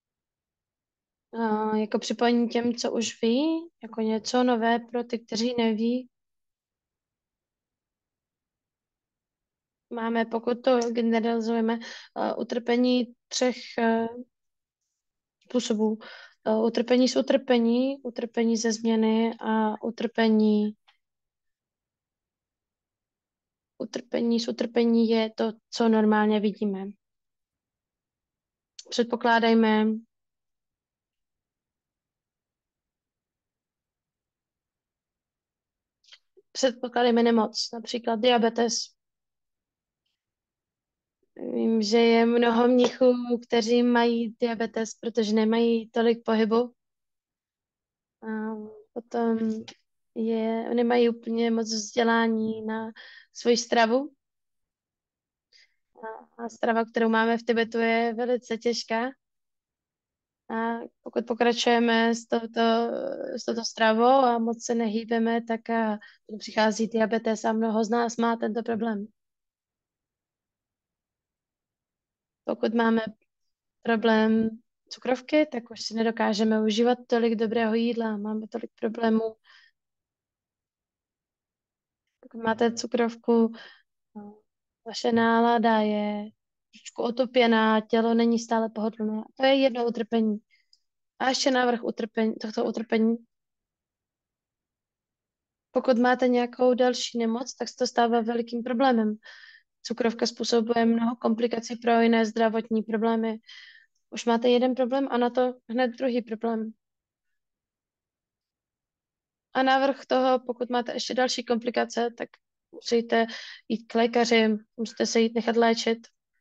Jako připojení těm, co už ví, jako něco nové pro ty, kteří neví. Máme, pokud to generalizujeme, utrpení 3 způsobů. Utrpení z utrpení, utrpení ze změny a utrpení z utrpení je to, co normálně vidíme. Předpokládejme, předpokládejme nemoc, například diabetes. Vím, že je mnoho mnichů, kteří mají diabetes, protože nemají tolik pohybu. A potom nemají úplně moc vzdělání na svoji stravu. A strava, kterou máme v Tibetu, je velice těžká. A pokud pokračujeme s touto stravou a moc se nehýbeme, tak přichází diabetes a mnoho z nás má tento problém. Pokud máme problém cukrovky, tak už si nedokážeme užívat tolik dobrého jídla, máme tolik problémů. Pokud máte cukrovku, no, vaše nálada je trošku otupěná, tělo není stále pohodlné. To je jedno utrpení. A ještě návrh tohto utrpení. Pokud máte nějakou další nemoc, tak se to stává velikým problémem. Cukrovka způsobuje mnoho komplikací pro jiné zdravotní problémy. Už máte jeden problém a na to hned druhý problém. A návrh toho, pokud máte ještě další komplikace, tak musíte jít k lékaři, musíte se jít nechat léčit.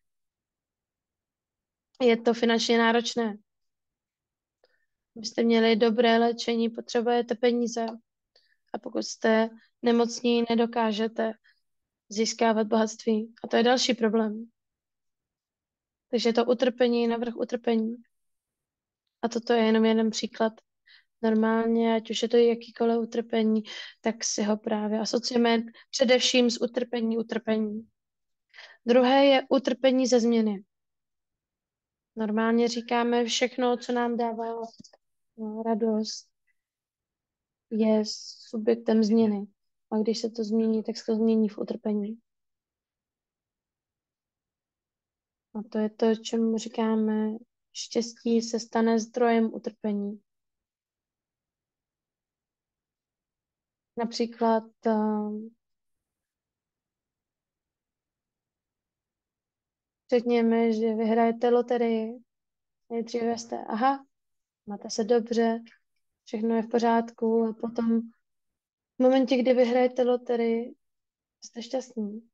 Je to finančně náročné. Abyste měli dobré léčení, potřebujete peníze. A pokud jste nemocní, nedokážete získávat bohatství. A to je další problém. Takže je to utrpení navrch utrpení. A toto je jenom jeden příklad. Normálně, ať už je to jakýkoliv utrpení, tak si ho právě asociujeme především s utrpení. Druhé je utrpení ze změny. Normálně říkáme všechno, co nám dává radost, je subjektem změny. A když se to změní, tak se to změní v utrpení. A to je to, čemu říkáme, štěstí se stane zdrojem utrpení. Například řekněme, že vyhrajete loterii. Nejdříve jste, aha, máte se dobře, všechno je v pořádku a potom v momentě, kdy vyhrajete loterii, jste šťastní.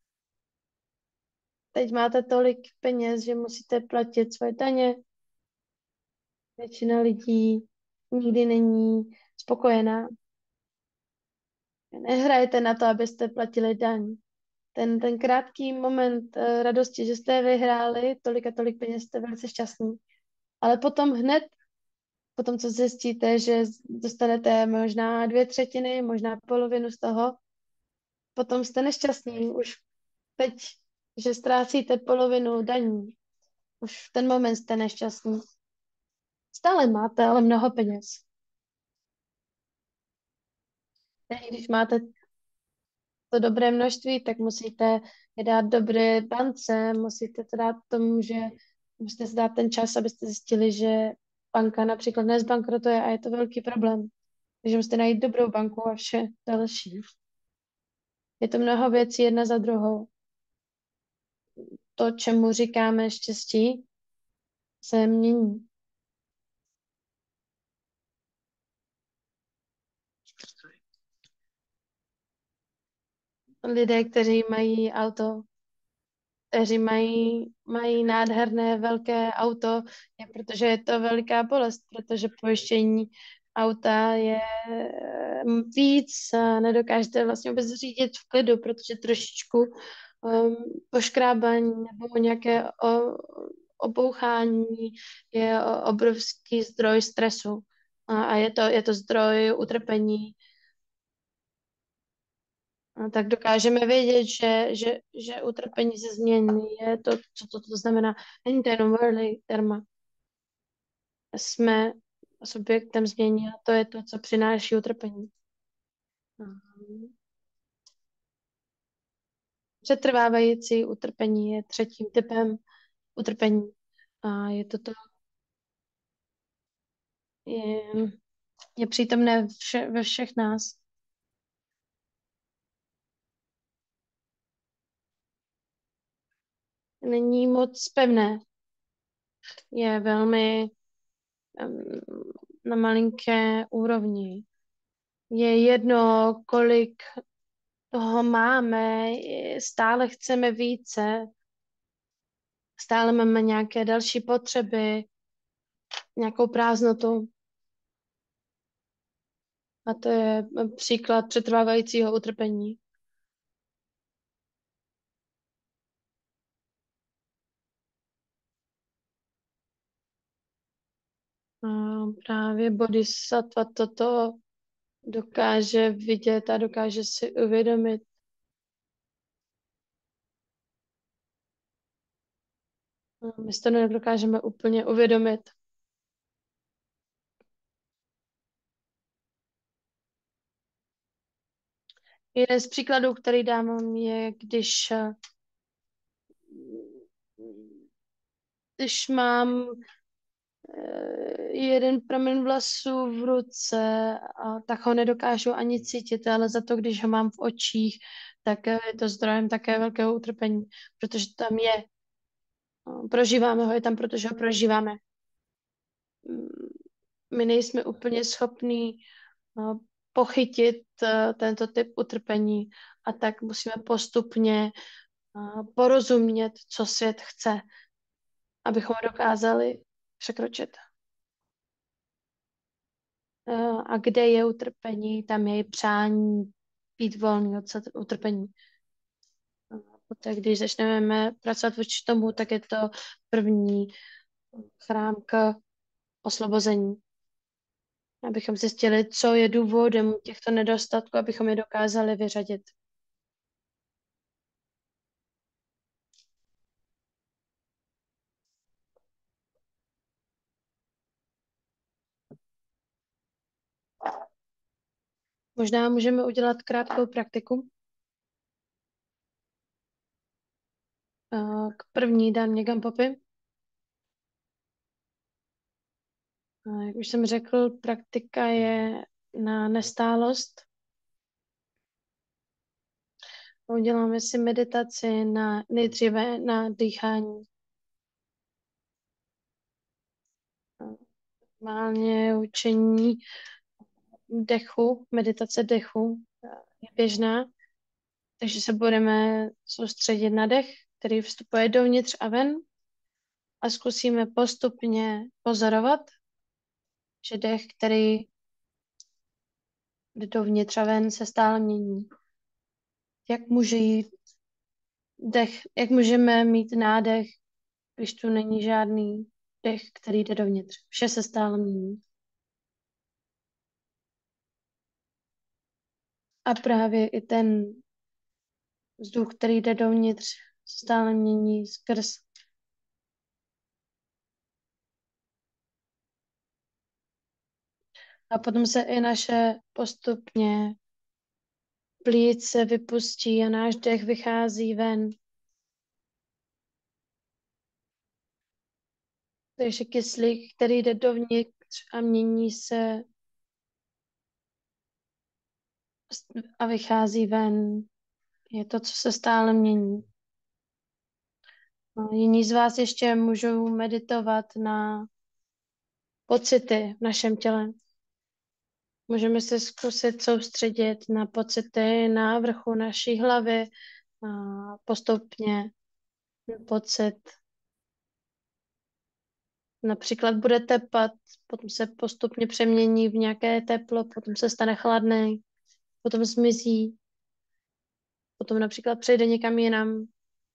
Teď máte tolik peněz, že musíte platit svoje daně. Většina lidí nikdy není spokojená. Nehrajete na to, abyste platili daň. Ten krátký moment radosti, že jste vyhráli tolik a tolik peněz, jste velice šťastní. Ale potom hned, potom co zjistíte, že dostanete možná 2/3, možná polovinu z toho, potom jste nešťastní. Už teď, že ztrácíte polovinu daní, už v ten moment jste nešťastní. Stále máte ale mnoho peněz. Když máte to dobré množství, tak musíte je dát dobré bance, musíte to dát tomu, že musíte si dát ten čas, abyste zjistili, že banka například nezbankrotuje a je to velký problém. Takže musíte najít dobrou banku a vše další. Je to mnoho věcí jedna za druhou. To, čemu říkáme štěstí, se mění. Lidé, kteří mají auto, kteří mají nádherné velké auto, je protože je to veliká bolest, protože pojištění auta je víc a nedokážete vlastně vůbec řídit v klidu, protože trošičku poškrábání nebo nějaké obouchání je obrovský zdroj stresu a je to zdroj utrpení. A tak dokážeme vědět, že utrpení ze změny je to, co to znamená. Není to jenom worldly terma. Jsme subjektem změny a to je to, co přináší utrpení. Mhm. Přetrvávající utrpení je třetím typem utrpení. A je, je přítomné ve všech nás. Není moc pevné. Je velmi em, na malinké úrovni. Je jedno, kolik toho máme, stále chceme více, stále máme nějaké další potřeby, nějakou prázdnotu. A to je příklad přetrvávajícího utrpení. A právě bodhisattva toto dokáže vidět a dokáže si uvědomit. My si to nedokážeme úplně uvědomit. Jeden z příkladů, který dávám, je, když když mám jeden pramen vlasů v ruce, a tak ho nedokážu ani cítit, ale za to, když ho mám v očích, tak je to zdrojem také velkého utrpení, protože tam je. Prožíváme ho, je tam, protože ho prožíváme. Mm, My nejsme úplně schopní pochytit tento typ utrpení, a tak musíme postupně porozumět, co svět chce, abychom ho dokázali překročit. A kde je utrpení, tam je i přání být volný od utrpení. Poté, když začneme pracovat vůči tomu, tak je to první chrám k osvobození. Abychom zjistili, co je důvodem těchto nedostatků, abychom je dokázali vyřadit. Možná můžeme udělat krátkou praktiku. K první dám někam popy. Jak už jsem řekl, praktika je na nestálost. Uděláme si meditaci nejdříve na dýchání. Normálně učení dechu, meditace dechu je běžná, takže se budeme soustředit na dech, který vstupuje dovnitř a ven, a zkusíme postupně pozorovat, že dech, který jde dovnitř a ven, se stále mění. Jak může jít dech, jak můžeme mít nádech, když tu není žádný dech, který jde dovnitř. Vše se stále mění. A právě i ten vzduch, který jde dovnitř, se stále mění skrz. A potom se i naše postupně plíce vypustí a náš dech vychází ven. Takže kyslík, který jde dovnitř a mění se a vychází ven, je to, co se stále mění. Jiní z vás ještě můžou meditovat na pocity v našem těle. Můžeme se zkusit soustředit na pocity na vrchu naší hlavy a postupně pocit. Například bude tepat, potom se postupně přemění v nějaké teplo, potom se stane chladný, potom zmizí, potom například přejde někam jinam.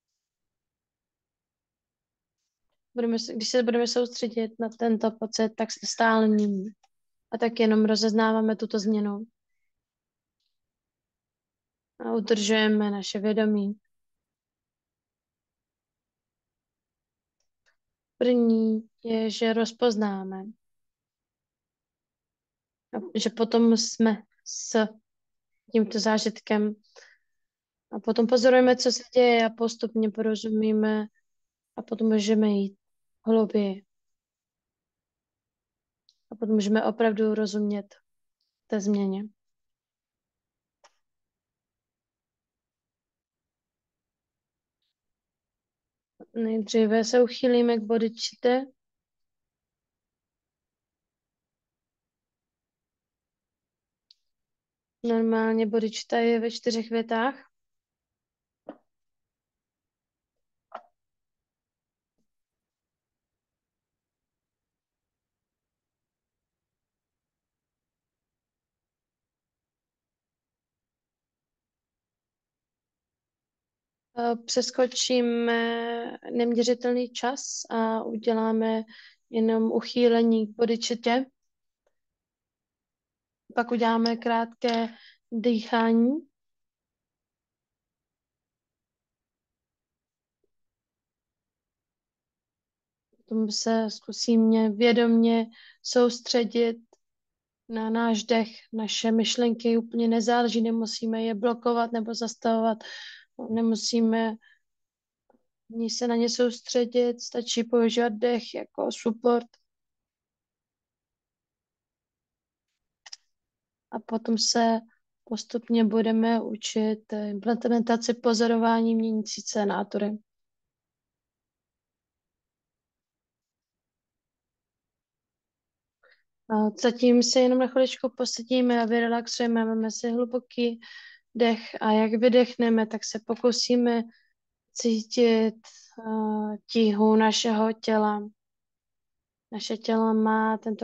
Když se budeme soustředit na tento pocit, tak se stále mění. A tak jenom rozeznáváme tuto změnu. A udržujeme naše vědomí. První je, že rozpoznáme. A že potom jsme s tímto zážitkem. A potom pozorujeme, co se děje, a postupně porozumíme a potom můžeme jít hlouběji. A potom můžeme opravdu rozumět té změně. Nejdříve se uchýlíme k bodičce. Normálně bodičta je ve 4 větách. Přeskočíme neměřitelný čas a uděláme jenom uchýlení k bodičitě. Pak uděláme krátké dýchání. Potom se zkusíme vědomě soustředit na náš dech. Naše myšlenky úplně nezáleží, nemusíme je blokovat nebo zastavovat. Nemusíme Není se na ně soustředit, stačí používat dech jako support a potom se postupně budeme učit implementaci pozorování měnící se nátury. A zatím se jenom na chviličku posadíme a vyrelaxujeme, máme si hluboký dech a jak vydechneme, tak se pokusíme cítit tíhu našeho těla. Naše tělo má tento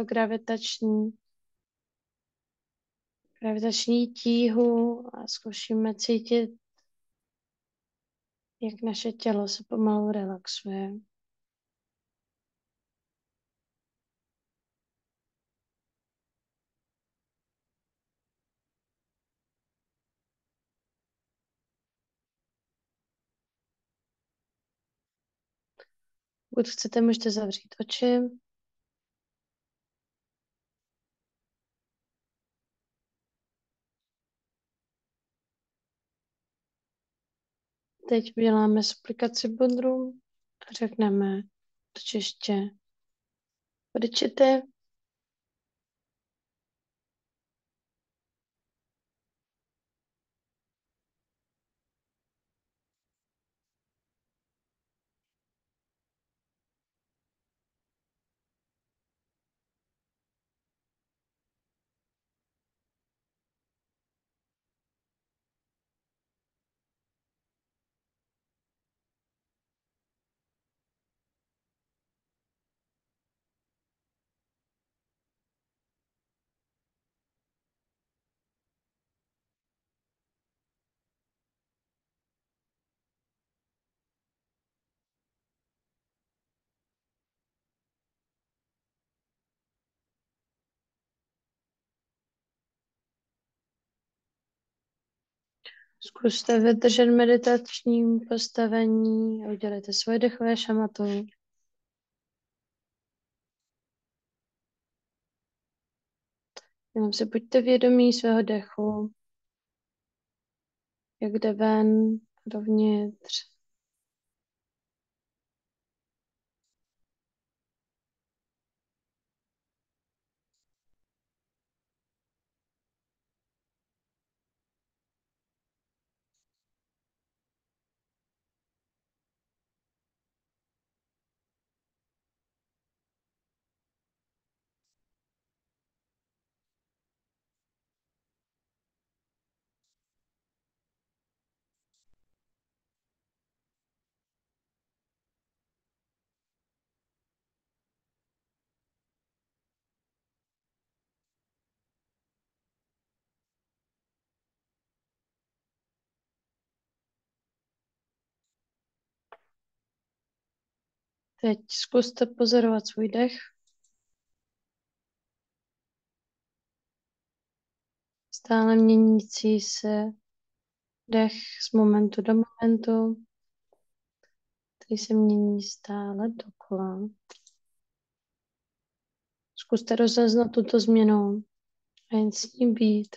gravitační tíhu a zkusíme cítit, jak naše tělo se pomalu relaxuje. Pokud chcete, můžete zavřít oči. Teď uděláme suplikaci bodru a řekneme to čeště. Odečete. Zkuste vydržet meditačním postavení a udělejte svoje dechové šamato. Jenom si buďte vědomí svého dechu, jak jde ven, dovnitř. Teď zkuste pozorovat svůj dech. Stále měnící se dech z momentu do momentu, který se mění stále dokola. Zkuste rozeznat tuto změnu a jen s ní být.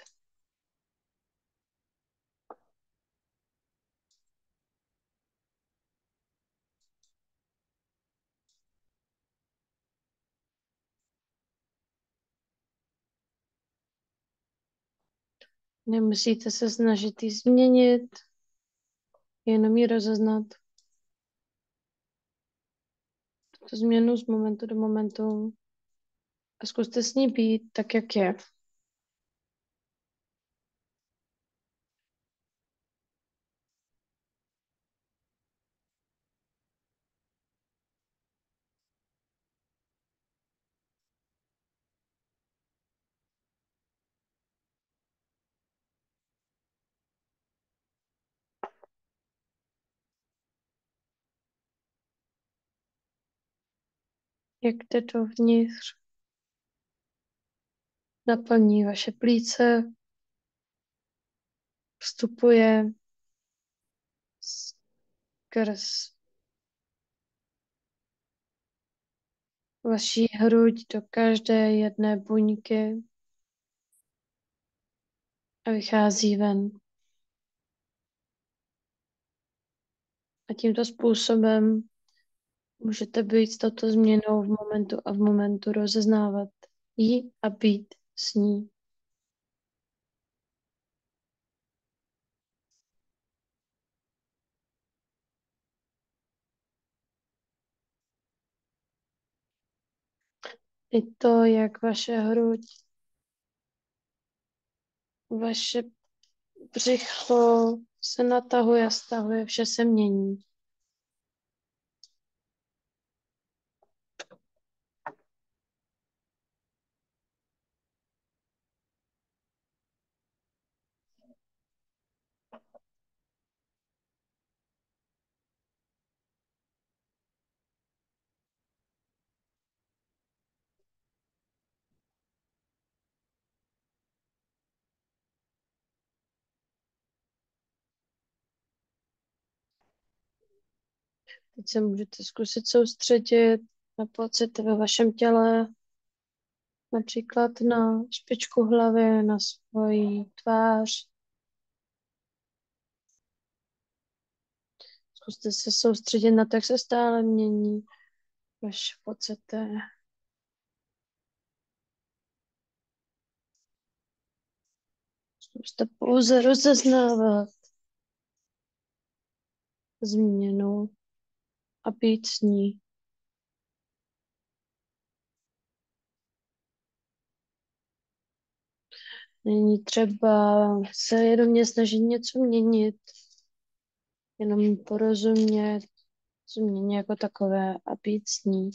Nemusíte se snažit ji změnit, jenom ji rozeznat. Tu změnu z momentu do momentu a zkuste s ní být tak, jak je. Jak jde dovnitř, naplní vaše plíce, vstupuje skrz vaší hruď do každé jedné buňky a vychází ven. A tímto způsobem můžete být s touto změnou v momentu rozeznávat ji a být s ní. I to, jak vaše hruď, vaše břicho se natahuje a stahuje, vše se mění. Teď se můžete zkusit soustředit na pocity ve vašem těle, například na špičku hlavy, na svoji tvář. Zkuste se soustředit na to, jak se stále mění vaše pocity. Zkuste pouze rozeznávat změnu a být s ní. Není třeba se vědomě snažit něco měnit, jenom porozumět změně jako takové a být s ní.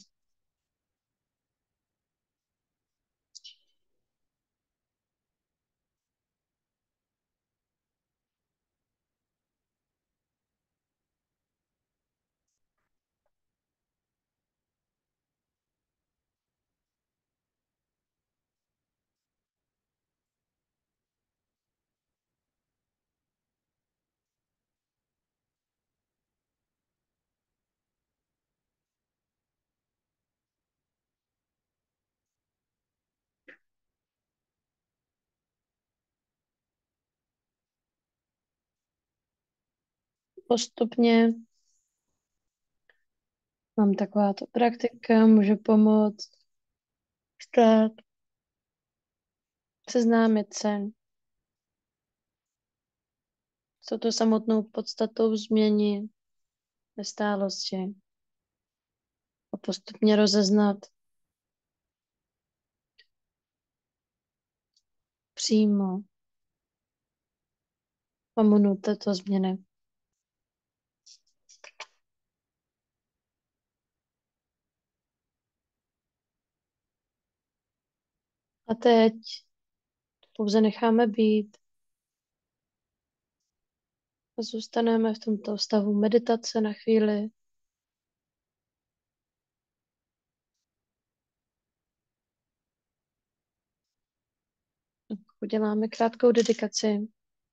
Postupně mám takováto praktika, může pomoct vstát, seznámit se s touto samotnou podstatou změny ve stálosti a postupně rozeznat přímo pominu této změny. A teď pouze necháme být a zůstaneme v tomto stavu meditace na chvíli. Uděláme krátkou dedikaci.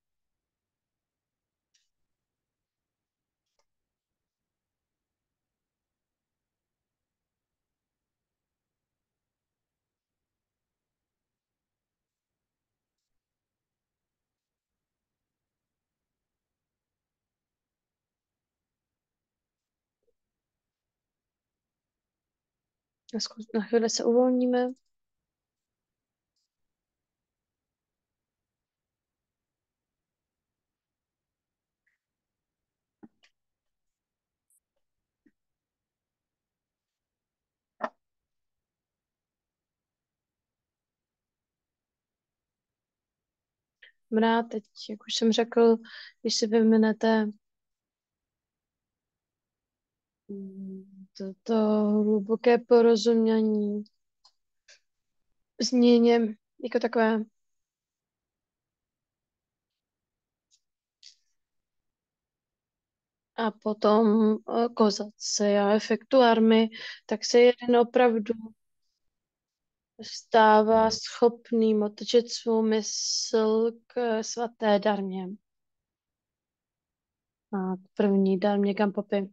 Na chvíli se uvolníme. Dobrá, teď, jak už jsem řekl, když si vyminete toto hluboké porozumění změně jako takové a potom kozace a efektu army, tak se jeden opravdu stává schopným otočit svou mysl k svaté darmě. A první darmě Kampopy.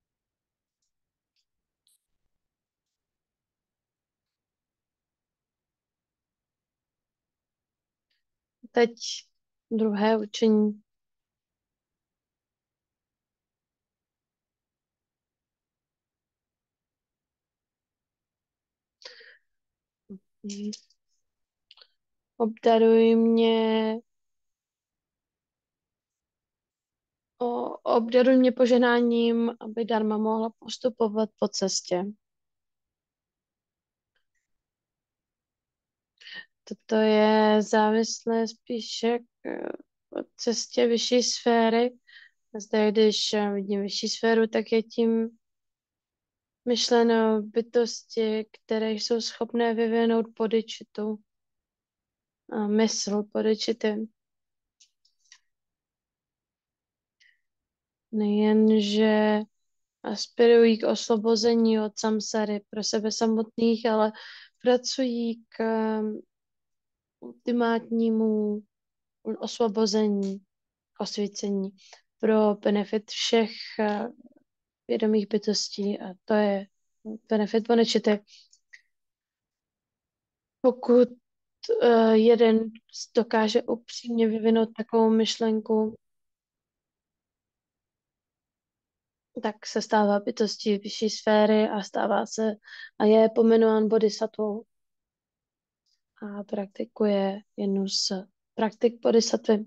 Teď druhé učení. Mm. Obdaruj mě, obdaruj mě poženáním, aby Dharma mohla postupovat po cestě. Toto je závislé spíše od cestě vyšší sféry. Zde, když vidím vyšší sféru, tak je tím myšleno bytosti, které jsou schopné vyvinout bodičitu a mysl bodičity. Nejenže aspirují k osvobození od samsary pro sebe samotných, ale pracují k ultimátnímu osvobození, osvícení pro benefit všech vědomých bytostí, a to je benefit bodhicitti. Pokud jeden dokáže upřímně vyvinout takovou myšlenku, tak se stává bytostí vyšší sféry a stává se a je pomenován bodhisattvou a praktikuje jednu z praktik bodhisattvy,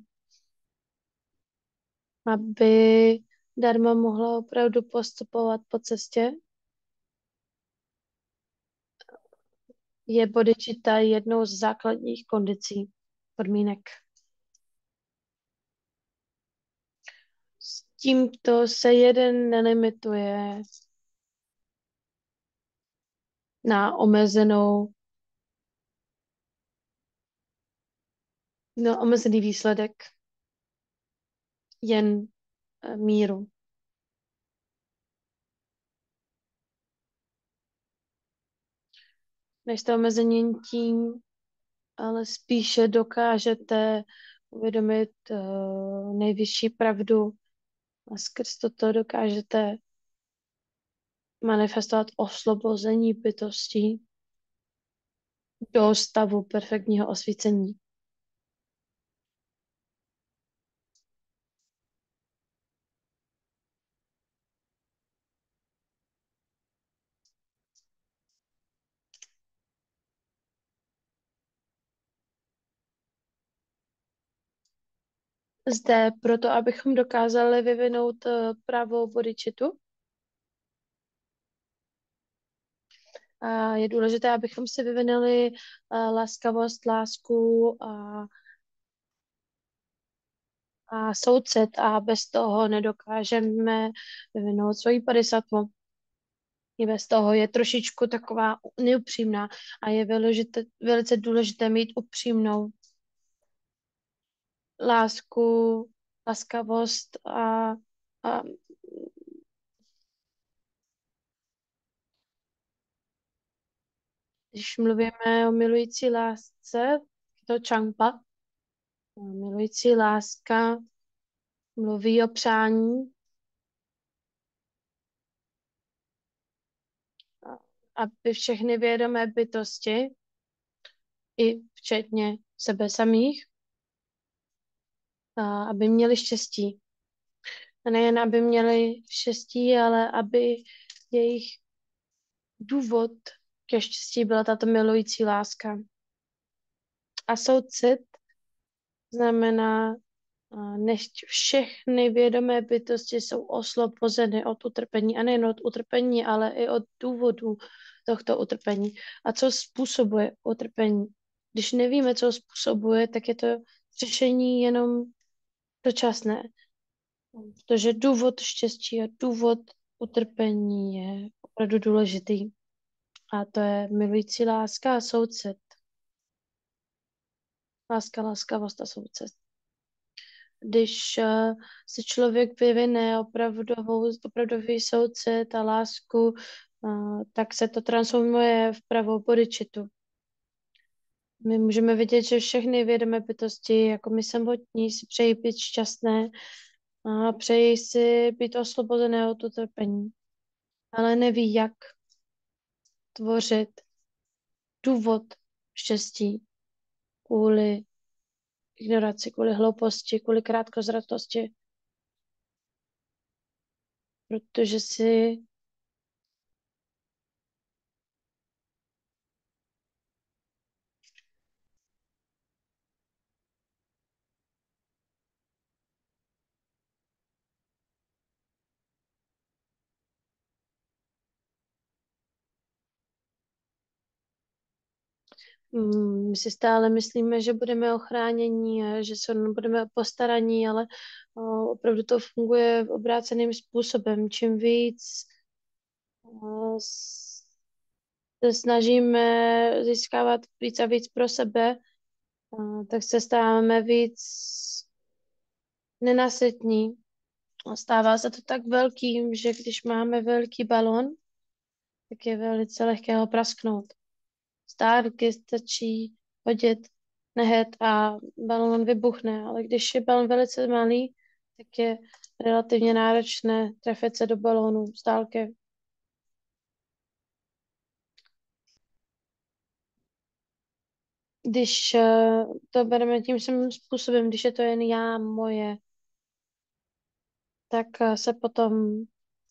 aby dharma mohla opravdu postupovat po cestě. Je bodhicitta jednou z základních kondicí, podmínek. S tímto se jeden nelimituje na omezený výsledek, jen míru. Nejste omezení tím, ale spíše dokážete uvědomit nejvyšší pravdu a skrz toto dokážete manifestovat osvobození bytostí do stavu perfektního osvícení. Zde proto, abychom dokázali vyvinout pravou bodičitu, a je důležité, abychom si vyvinuli laskavost, lásku a soucit, a bez toho nedokážeme vyvinout svoji bodhisattvu. I bez toho je trošičku taková neupřímná a je velice důležité mít upřímnou lásku, laskavost a když mluvíme o milující lásce, to čangpa, milující láska mluví o přání, aby všechny vědomé bytosti, i včetně sebe samých, aby měli štěstí. A nejen aby měli štěstí, ale aby jejich důvod ke štěstí byla tato milující láska. A soucit znamená, než všechny vědomé bytosti jsou osvobozeny od utrpení, a nejen od utrpení, ale i od důvodu tohto utrpení. A co způsobuje utrpení? Když nevíme, co způsobuje, tak je to řešení jenom dočasné. Protože důvod štěstí a důvod utrpení je opravdu důležitý. A to je milující láska a soucit. Láska, laskavost a soucit. Když si člověk vyvine opravdový soucit a lásku, tak se to transformuje v pravou bodičitu. My můžeme vidět, že všechny vědomé bytosti, jako my samotní, si přejí být šťastné a přejí si být osvobozené od utrpení, ale neví, jak tvořit důvod štěstí kvůli ignoraci, kvůli hlouposti, kvůli krátkozratosti, protože si My si stále myslíme, že budeme ochráněni a že se budeme postaraní, ale opravdu to funguje obráceným způsobem. Čím víc se snažíme získávat víc a víc pro sebe, tak se stáváme víc nenasytní. A stává se to tak velkým, že když máme velký balon, tak je velice lehké ho prasknout. Stárky stačí hodit nehet a balon vybuchne, ale když je balon velice malý, tak je relativně náročné trefit se do balónu z dálky. Když to bereme tím samým způsobem, když je to jen já, moje, tak se potom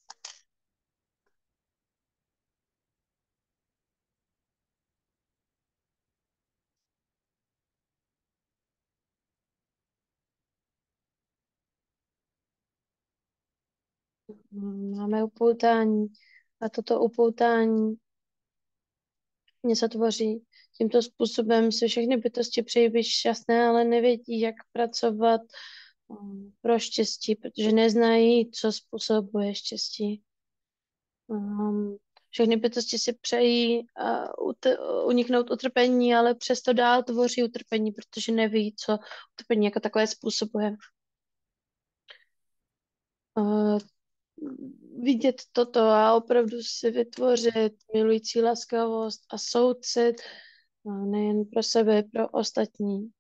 máme upoutání a toto upoutání něco tvoří. Tímto způsobem se všechny bytosti přejí být šťastné, ale nevědí, jak pracovat pro štěstí, protože neznají, co způsobuje štěstí. Všechny bytosti si přejí uniknout utrpení, ale přesto dál tvoří utrpení, protože neví, co utrpení jako takové způsobuje. Uh, Vidět toto a opravdu si vytvořit milující laskavost a soucit nejen pro sebe, pro ostatní.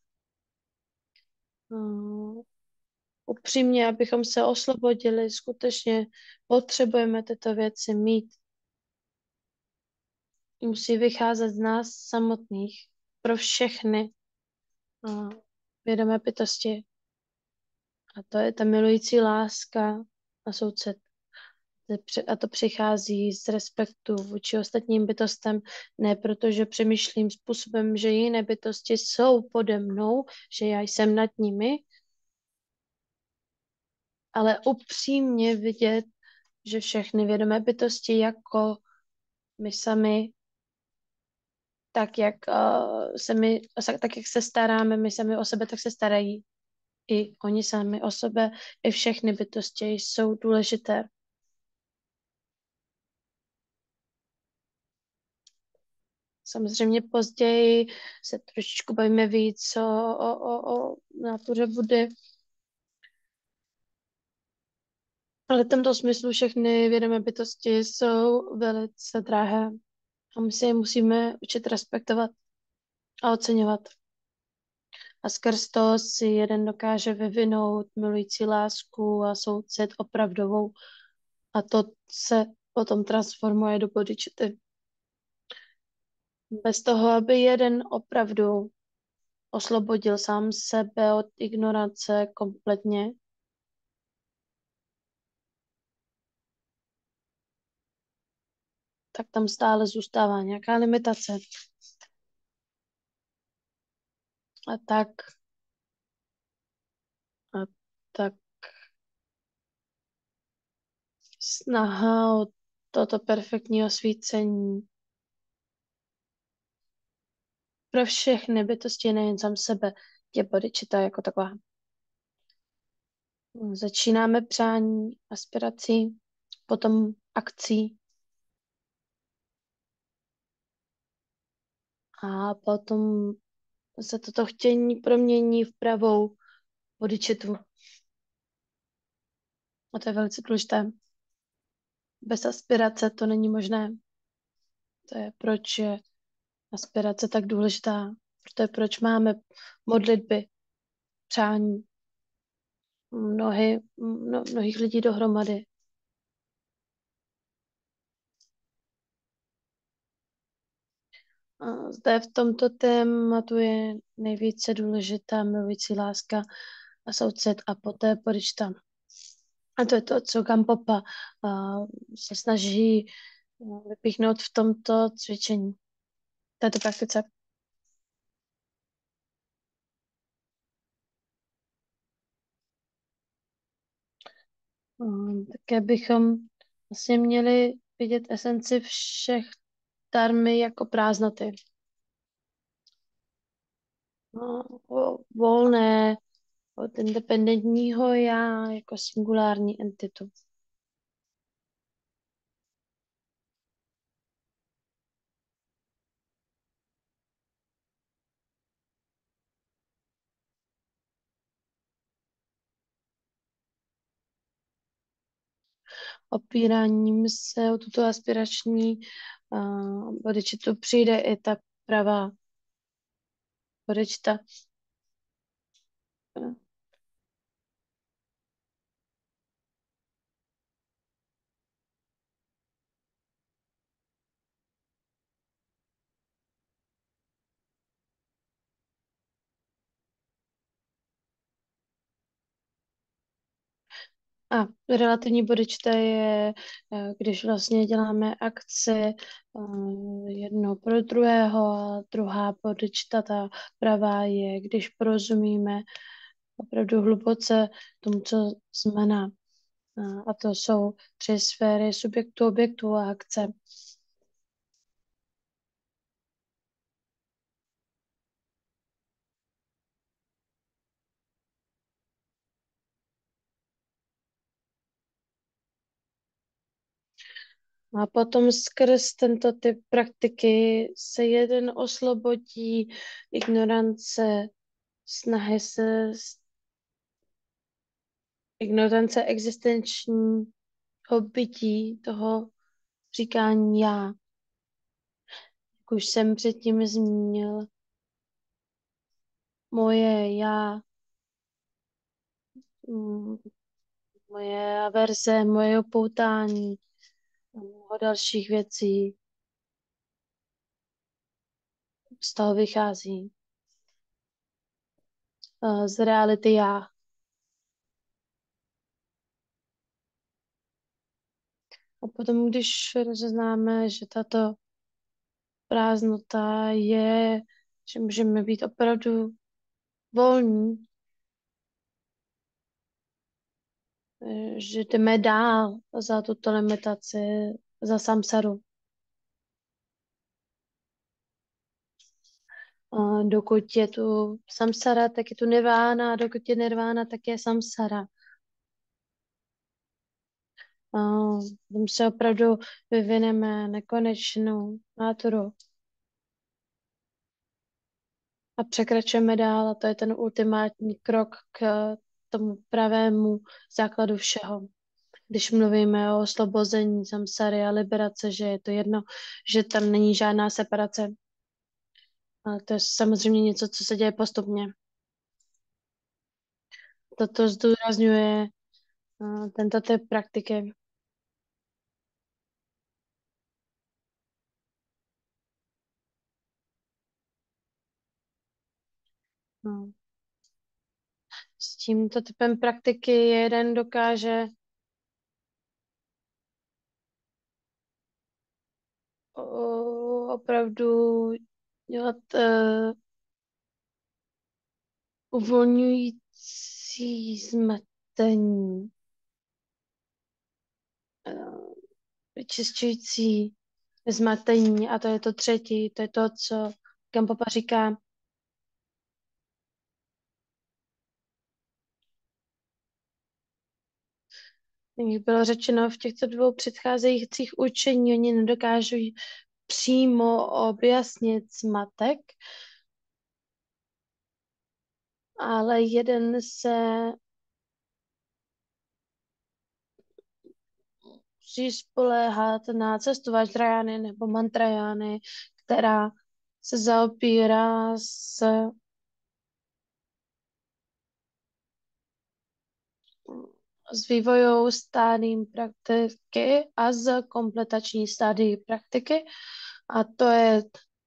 Upřímně, abychom se osvobodili, skutečně potřebujeme tyto věci mít. Musí vycházet z nás samotných pro všechny vědomé bytosti. A to je ta milující láska a soucit. A to přichází z respektu vůči ostatním bytostem, ne protože přemýšlím způsobem, že jiné bytosti jsou pode mnou, že já jsem nad nimi, ale upřímně vidět, že všechny vědomé bytosti jako my sami, tak jak se staráme my sami o sebe, tak se starají i oni sami o sebe, i všechny bytosti jsou důležité. Samozřejmě později se trošičku bavíme víc o natuře vody, ale v tomto smyslu všechny vědomé bytosti jsou velice drahé a my si je musíme učit respektovat a oceňovat. A skrz to si jeden dokáže vyvinout milující lásku a soucit opravdovou a to se potom transformuje do bodičity. Bez toho, aby jeden opravdu oslobodil sám sebe od ignorace kompletně, tak tam stále zůstává nějaká limitace. A tak, a tak snaha o toto perfektní osvícení pro všechny bytosti, nejen sám sebe, je bodičita jako taková. Začínáme přání, aspirací, potom akcí a potom se toto chtění promění v pravou bodičitu. A to je velice důležité. Bez aspirace to není možné. To je proč je aspirace tak důležitá. To je proč máme modlitby, přání mnohých lidí dohromady. A zde v tomto tématu je nejvíce důležitá mluvící láska a soucit a poté poričta. A to je to, co Gampopa se snaží vypíchnout v tomto cvičení, této praktice. Také bychom vlastně měli vidět esenci všech darmy jako prázdnoty. volné od independentního já jako singulární entitu. Opíráním se o tuto aspirační bodičitu přijde i ta pravá bodičta. A relativní bodičta je, když vlastně děláme akci jedno pro druhého a druhá bodičta, ta pravá je, když porozumíme opravdu hluboce tomu, co znamená. A to jsou tři sféry subjektu, objektu a akce. A potom skrz tento typ praktiky se jeden oslobodí ignorance, snahy se, ignorance existenčního bytí, toho říkání já. Jak už jsem předtím zmínil, moje já, mm, moje averze, moje upoutání a mnoho dalších věcí z toho vychází. Z reality já. A potom, když rozeznáme, že tato prázdnota je, že můžeme být opravdu volní, že jdeme dál za tuto limitaci, za samsaru. A dokud je tu samsara, tak je tu nirvána, a dokud je nirvána, tak je samsara. A tam se opravdu vyvineme nekonečnou náturu a překračujeme dál a to je ten ultimátní krok k tomu pravému základu všeho. Když mluvíme o osvobození samsary a liberace, že je to jedno, že tam není žádná separace. Ale to je samozřejmě něco, co se děje postupně. Toto zdůrazňuje tento typ praktiky. No. S tímto typem praktiky jeden dokáže opravdu dělat uvolňující zmatení, vyčišťující zmatení a to je to třetí, to je to, co Gampopa říká, jak bylo řečeno v těchto dvou předcházejících učení, oni nedokážou přímo objasnit zmatek, ale jeden se musí spoléhat na cestu Vajrajány nebo Mantrajány, která se zaopírá s vývojou stádím praktiky a s kompletační stádií praktiky. A to je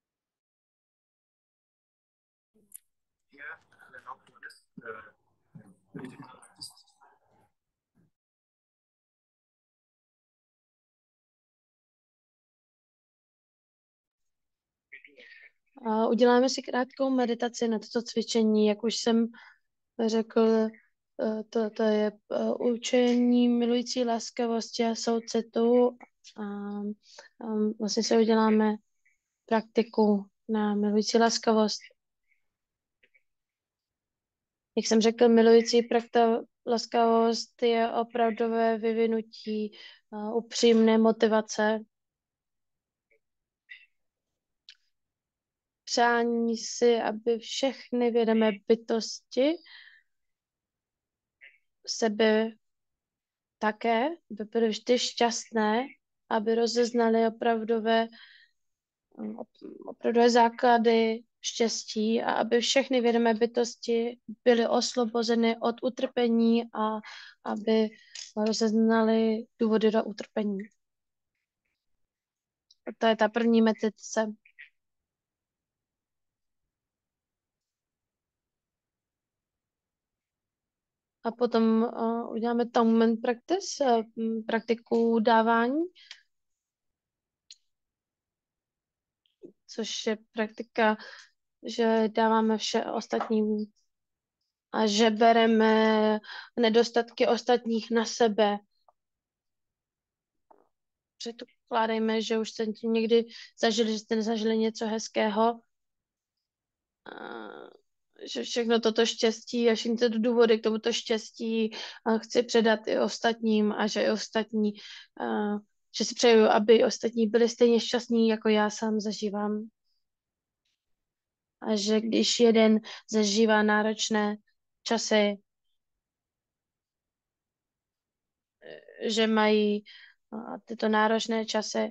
a uděláme si krátkou meditaci na toto cvičení, jak už jsem řekl, to je učení milující laskavosti a soucitu. A, a vlastně si uděláme praktiku na milující laskavost. Jak jsem řekl, milující prakta laskavost je opravdové vyvinutí upřímné motivace, přání si, aby všechny vědomé bytosti sebe také by byly vždy šťastné, aby rozeznali opravdové základy štěstí a aby všechny vědomé bytosti byly osvobozeny od utrpení a aby rozeznali důvody do utrpení. A to je ta první meditace. A potom uděláme atonement practice, praktiku dávání, což je praktika, že dáváme vše ostatním a že bereme nedostatky ostatních na sebe. Předpokládejme, že už jste někdy zažili, že jste nezažili něco hezkého, a že všechno toto štěstí a všechny tyto důvody k tomuto štěstí chci předat i ostatním a že i ostatní, a, že si přeju, aby ostatní byli stejně šťastní, jako já sám zažívám. A že když jeden zažívá náročné časy, že mají tyto náročné časy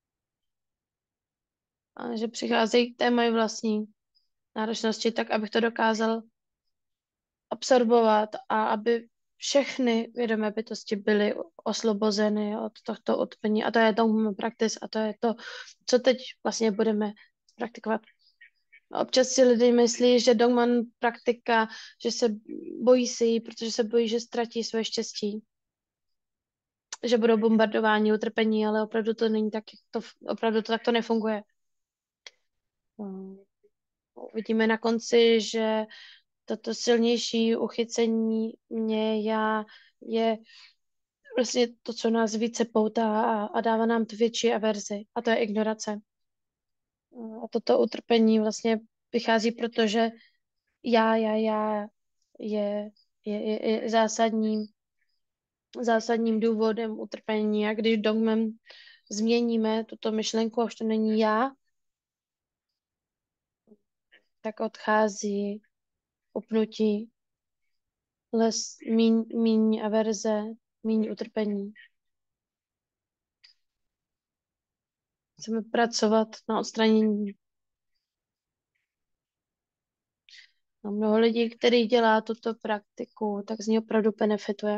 a že přicházejí k té mojí vlastní náročnosti, tak abych to dokázal absorbovat a aby všechny vědomé bytosti byly osvobozeny od tohto utrpení. A to je to practice a to je to, co teď vlastně budeme praktikovat. Občas si lidé myslí, že dogman praktika, že se bojí si jí, protože se bojí, že ztratí své štěstí, že budou bombardováni, utrpení, ale opravdu to není tak, opravdu to takto nefunguje. Uvidíme na konci, že toto silnější uchycení mě, já, je vlastně to, co nás více poutá a dává nám tu větší averzi. A to je ignorace. A toto utrpení vlastně vychází, protože já je, je zásadním důvodem utrpení. A když dogmem změníme tuto myšlenku, a už to není já, tak odchází upnutí, míň averze, míň utrpení. Chceme pracovat na odstranění. A mnoho lidí, který dělá tuto praktiku, tak z ní opravdu benefituje.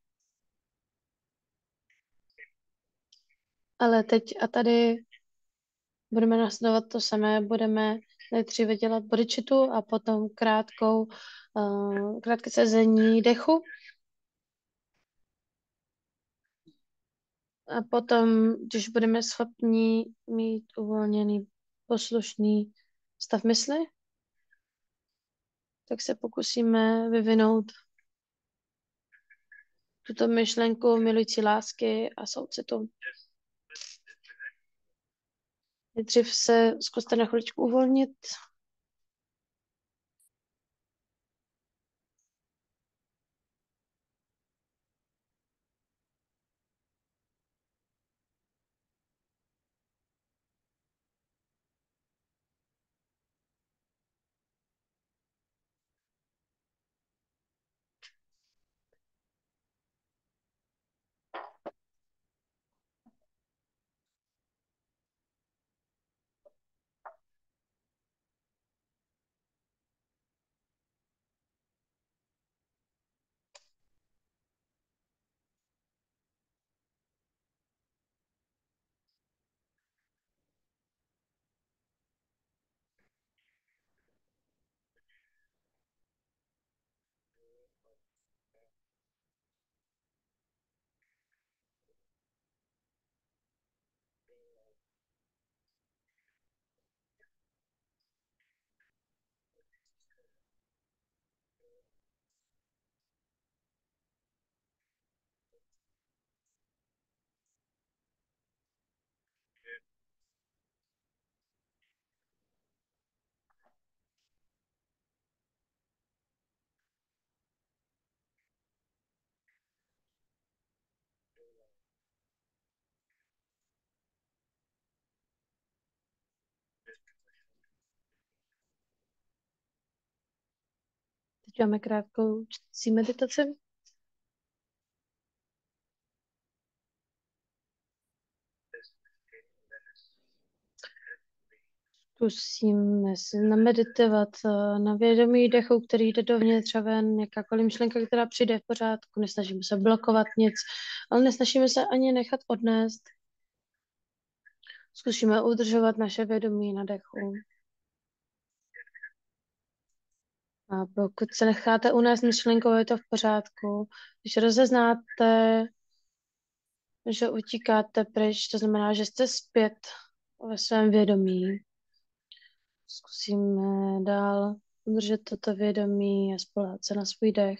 Ale teď a tady budeme následovat to samé, budeme nejdříve dělat bodičitu a potom krátké sezení dechu. A potom, když budeme schopni mít uvolněný, poslušný stav mysli, tak se pokusíme vyvinout tuto myšlenku milující lásky a soucitu. Nejdřív se zkuste na chviličku uvolnit. Děláme krátkou čtící meditaci. Zkusíme si nameditovat na vědomí dechu, který jde dovnitř a ven, jakákoliv myšlenka, která přijde v pořádku. Nesnažíme se blokovat nic, ale nesnažíme se ani nechat odnést. Zkusíme udržovat naše vědomí na dechu. A pokud se necháte unést myšlenkou, je to v pořádku. Když rozeznáte, že utíkáte pryč, to znamená, že jste zpět ve svém vědomí. Zkusíme dál udržet toto vědomí a spoléhat se na svůj dech.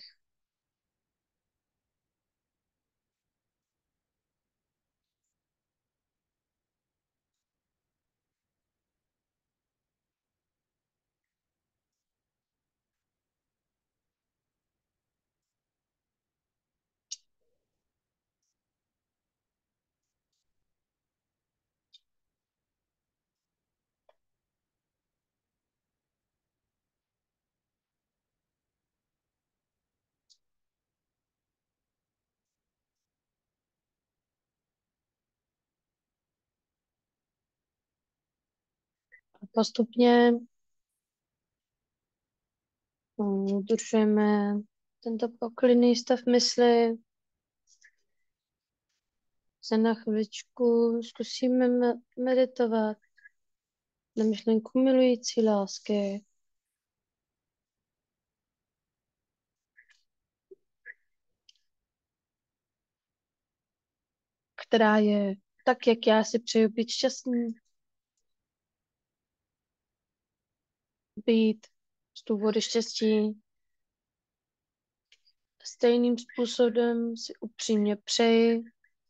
A postupně udržujeme tento poklidný stav mysli. Se na chviličku zkusíme meditovat na myšlenku milující lásky, která je tak, jak já si přeju být šťastný, být z důvodu štěstí. Stejným způsobem si upřímně přeji,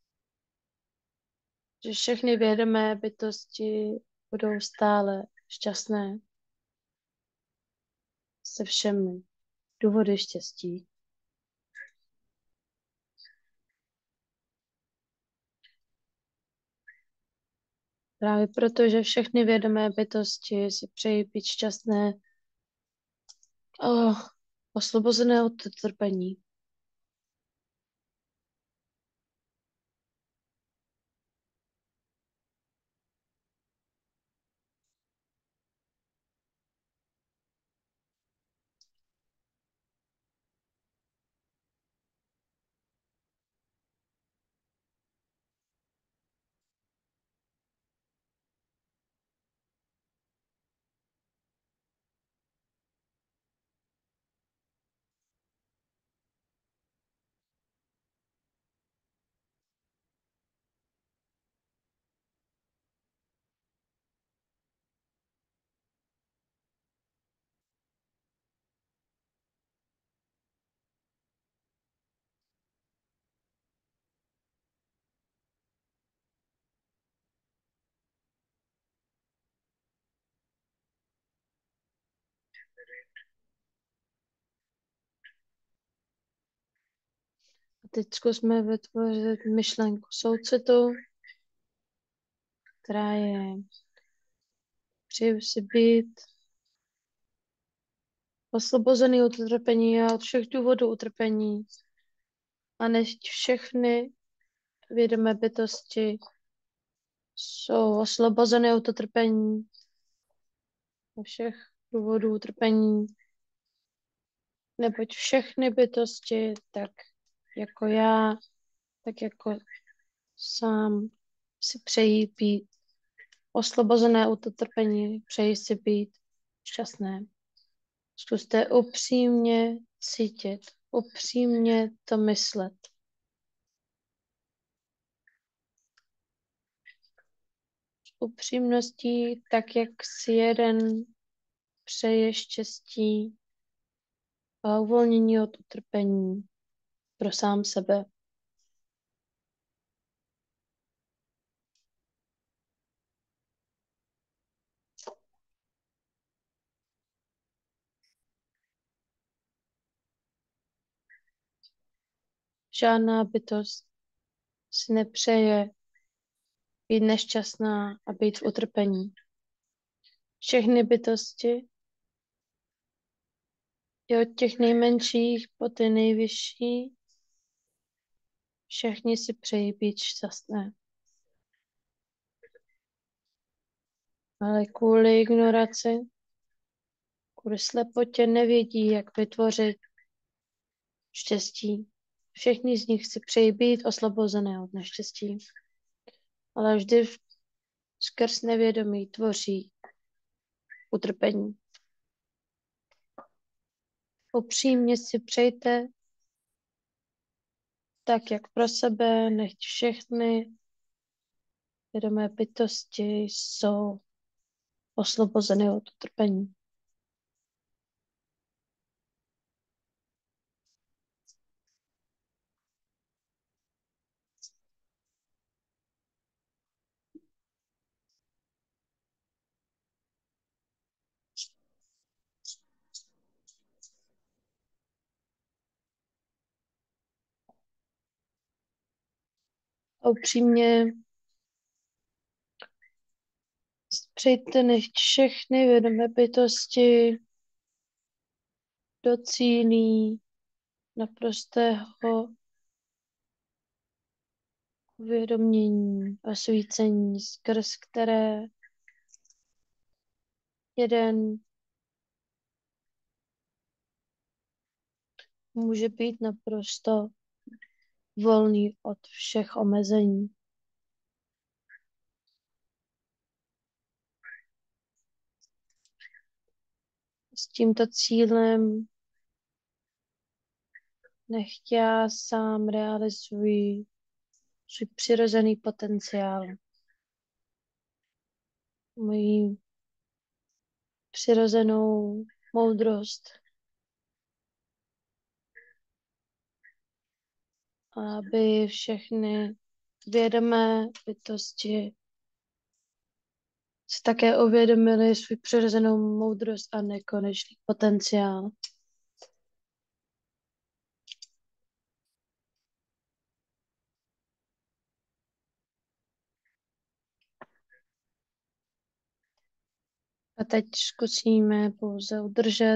že všechny vědomé bytosti budou stále šťastné se všemi důvody štěstí. Právě proto, že všechny vědomé bytosti si přejí být šťastné, osvobozené od utrpení. A teď zkusme vytvořit myšlenku soucitu, která je přeju si být osvobozený od utrpení a od všech důvodů utrpení. A než všechny vědomé bytosti jsou osvobozeny od utrpení, od všech důvodů utrpení, neboť všechny bytosti, tak jako já, tak jako sám si přejí být osvobozené od utrpení, přeji si být šťastné. Zkuste upřímně cítit, upřímně to myslet. S upřímností, tak jak si jeden přeje štěstí a uvolnění od utrpení pro sám sebe. Žádná bytost si nepřeje být nešťastná a být v utrpení. Všechny bytosti, I od těch nejmenších po ty nejvyšší, všichni si přejí být šťastné. Ale kvůli ignoraci, kvůli slepotě nevědí, jak vytvořit štěstí. Všichni z nich si přejí být osvobozené od neštěstí. Ale vždy skrz nevědomí tvoří utrpení. Upřímně si přejte, tak jak pro sebe, nechť všechny vědomé bytosti jsou osvobozeny od utrpení. A upřímně přejte, nechť všechny vědomé bytosti docílí naprostého uvědomění a svícení, skrz které jeden může být naprosto volný od všech omezení. S tímto cílem nechť já sám realizuji svůj přirozený potenciál, moji přirozenou moudrost, aby všechny vědomé bytosti si také uvědomili svůj přirozenou moudrost a nekonečný potenciál. A teď zkusíme pouze udržet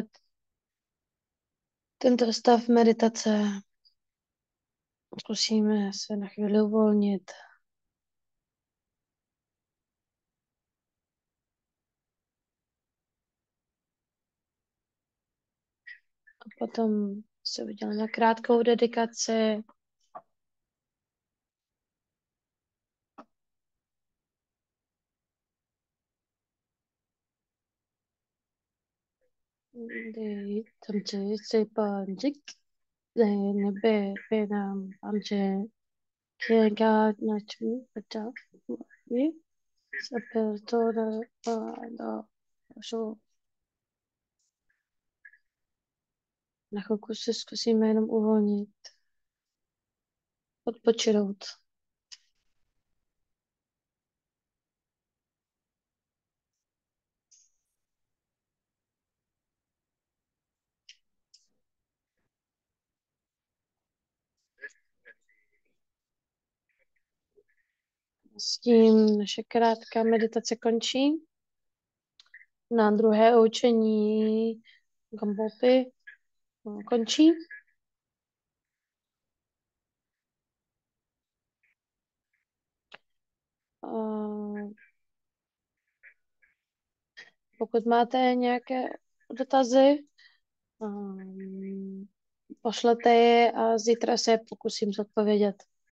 tento stav meditace. Zkusíme se na chvíli uvolnit. A potom se uděláme krátkou dedikaci. Di thậm chí sẽ bền chích để bề bề làm ăn chế khi ga nói chúng và cháu biết sẽ bề tôi là số na chvilku si zkusíme jenom uvolnit, odpočinout. S tím naše krátká meditace končí. Na druhé učení Gambopy končí. Pokud máte nějaké dotazy, pošlete je a zítra se pokusím zodpovědět.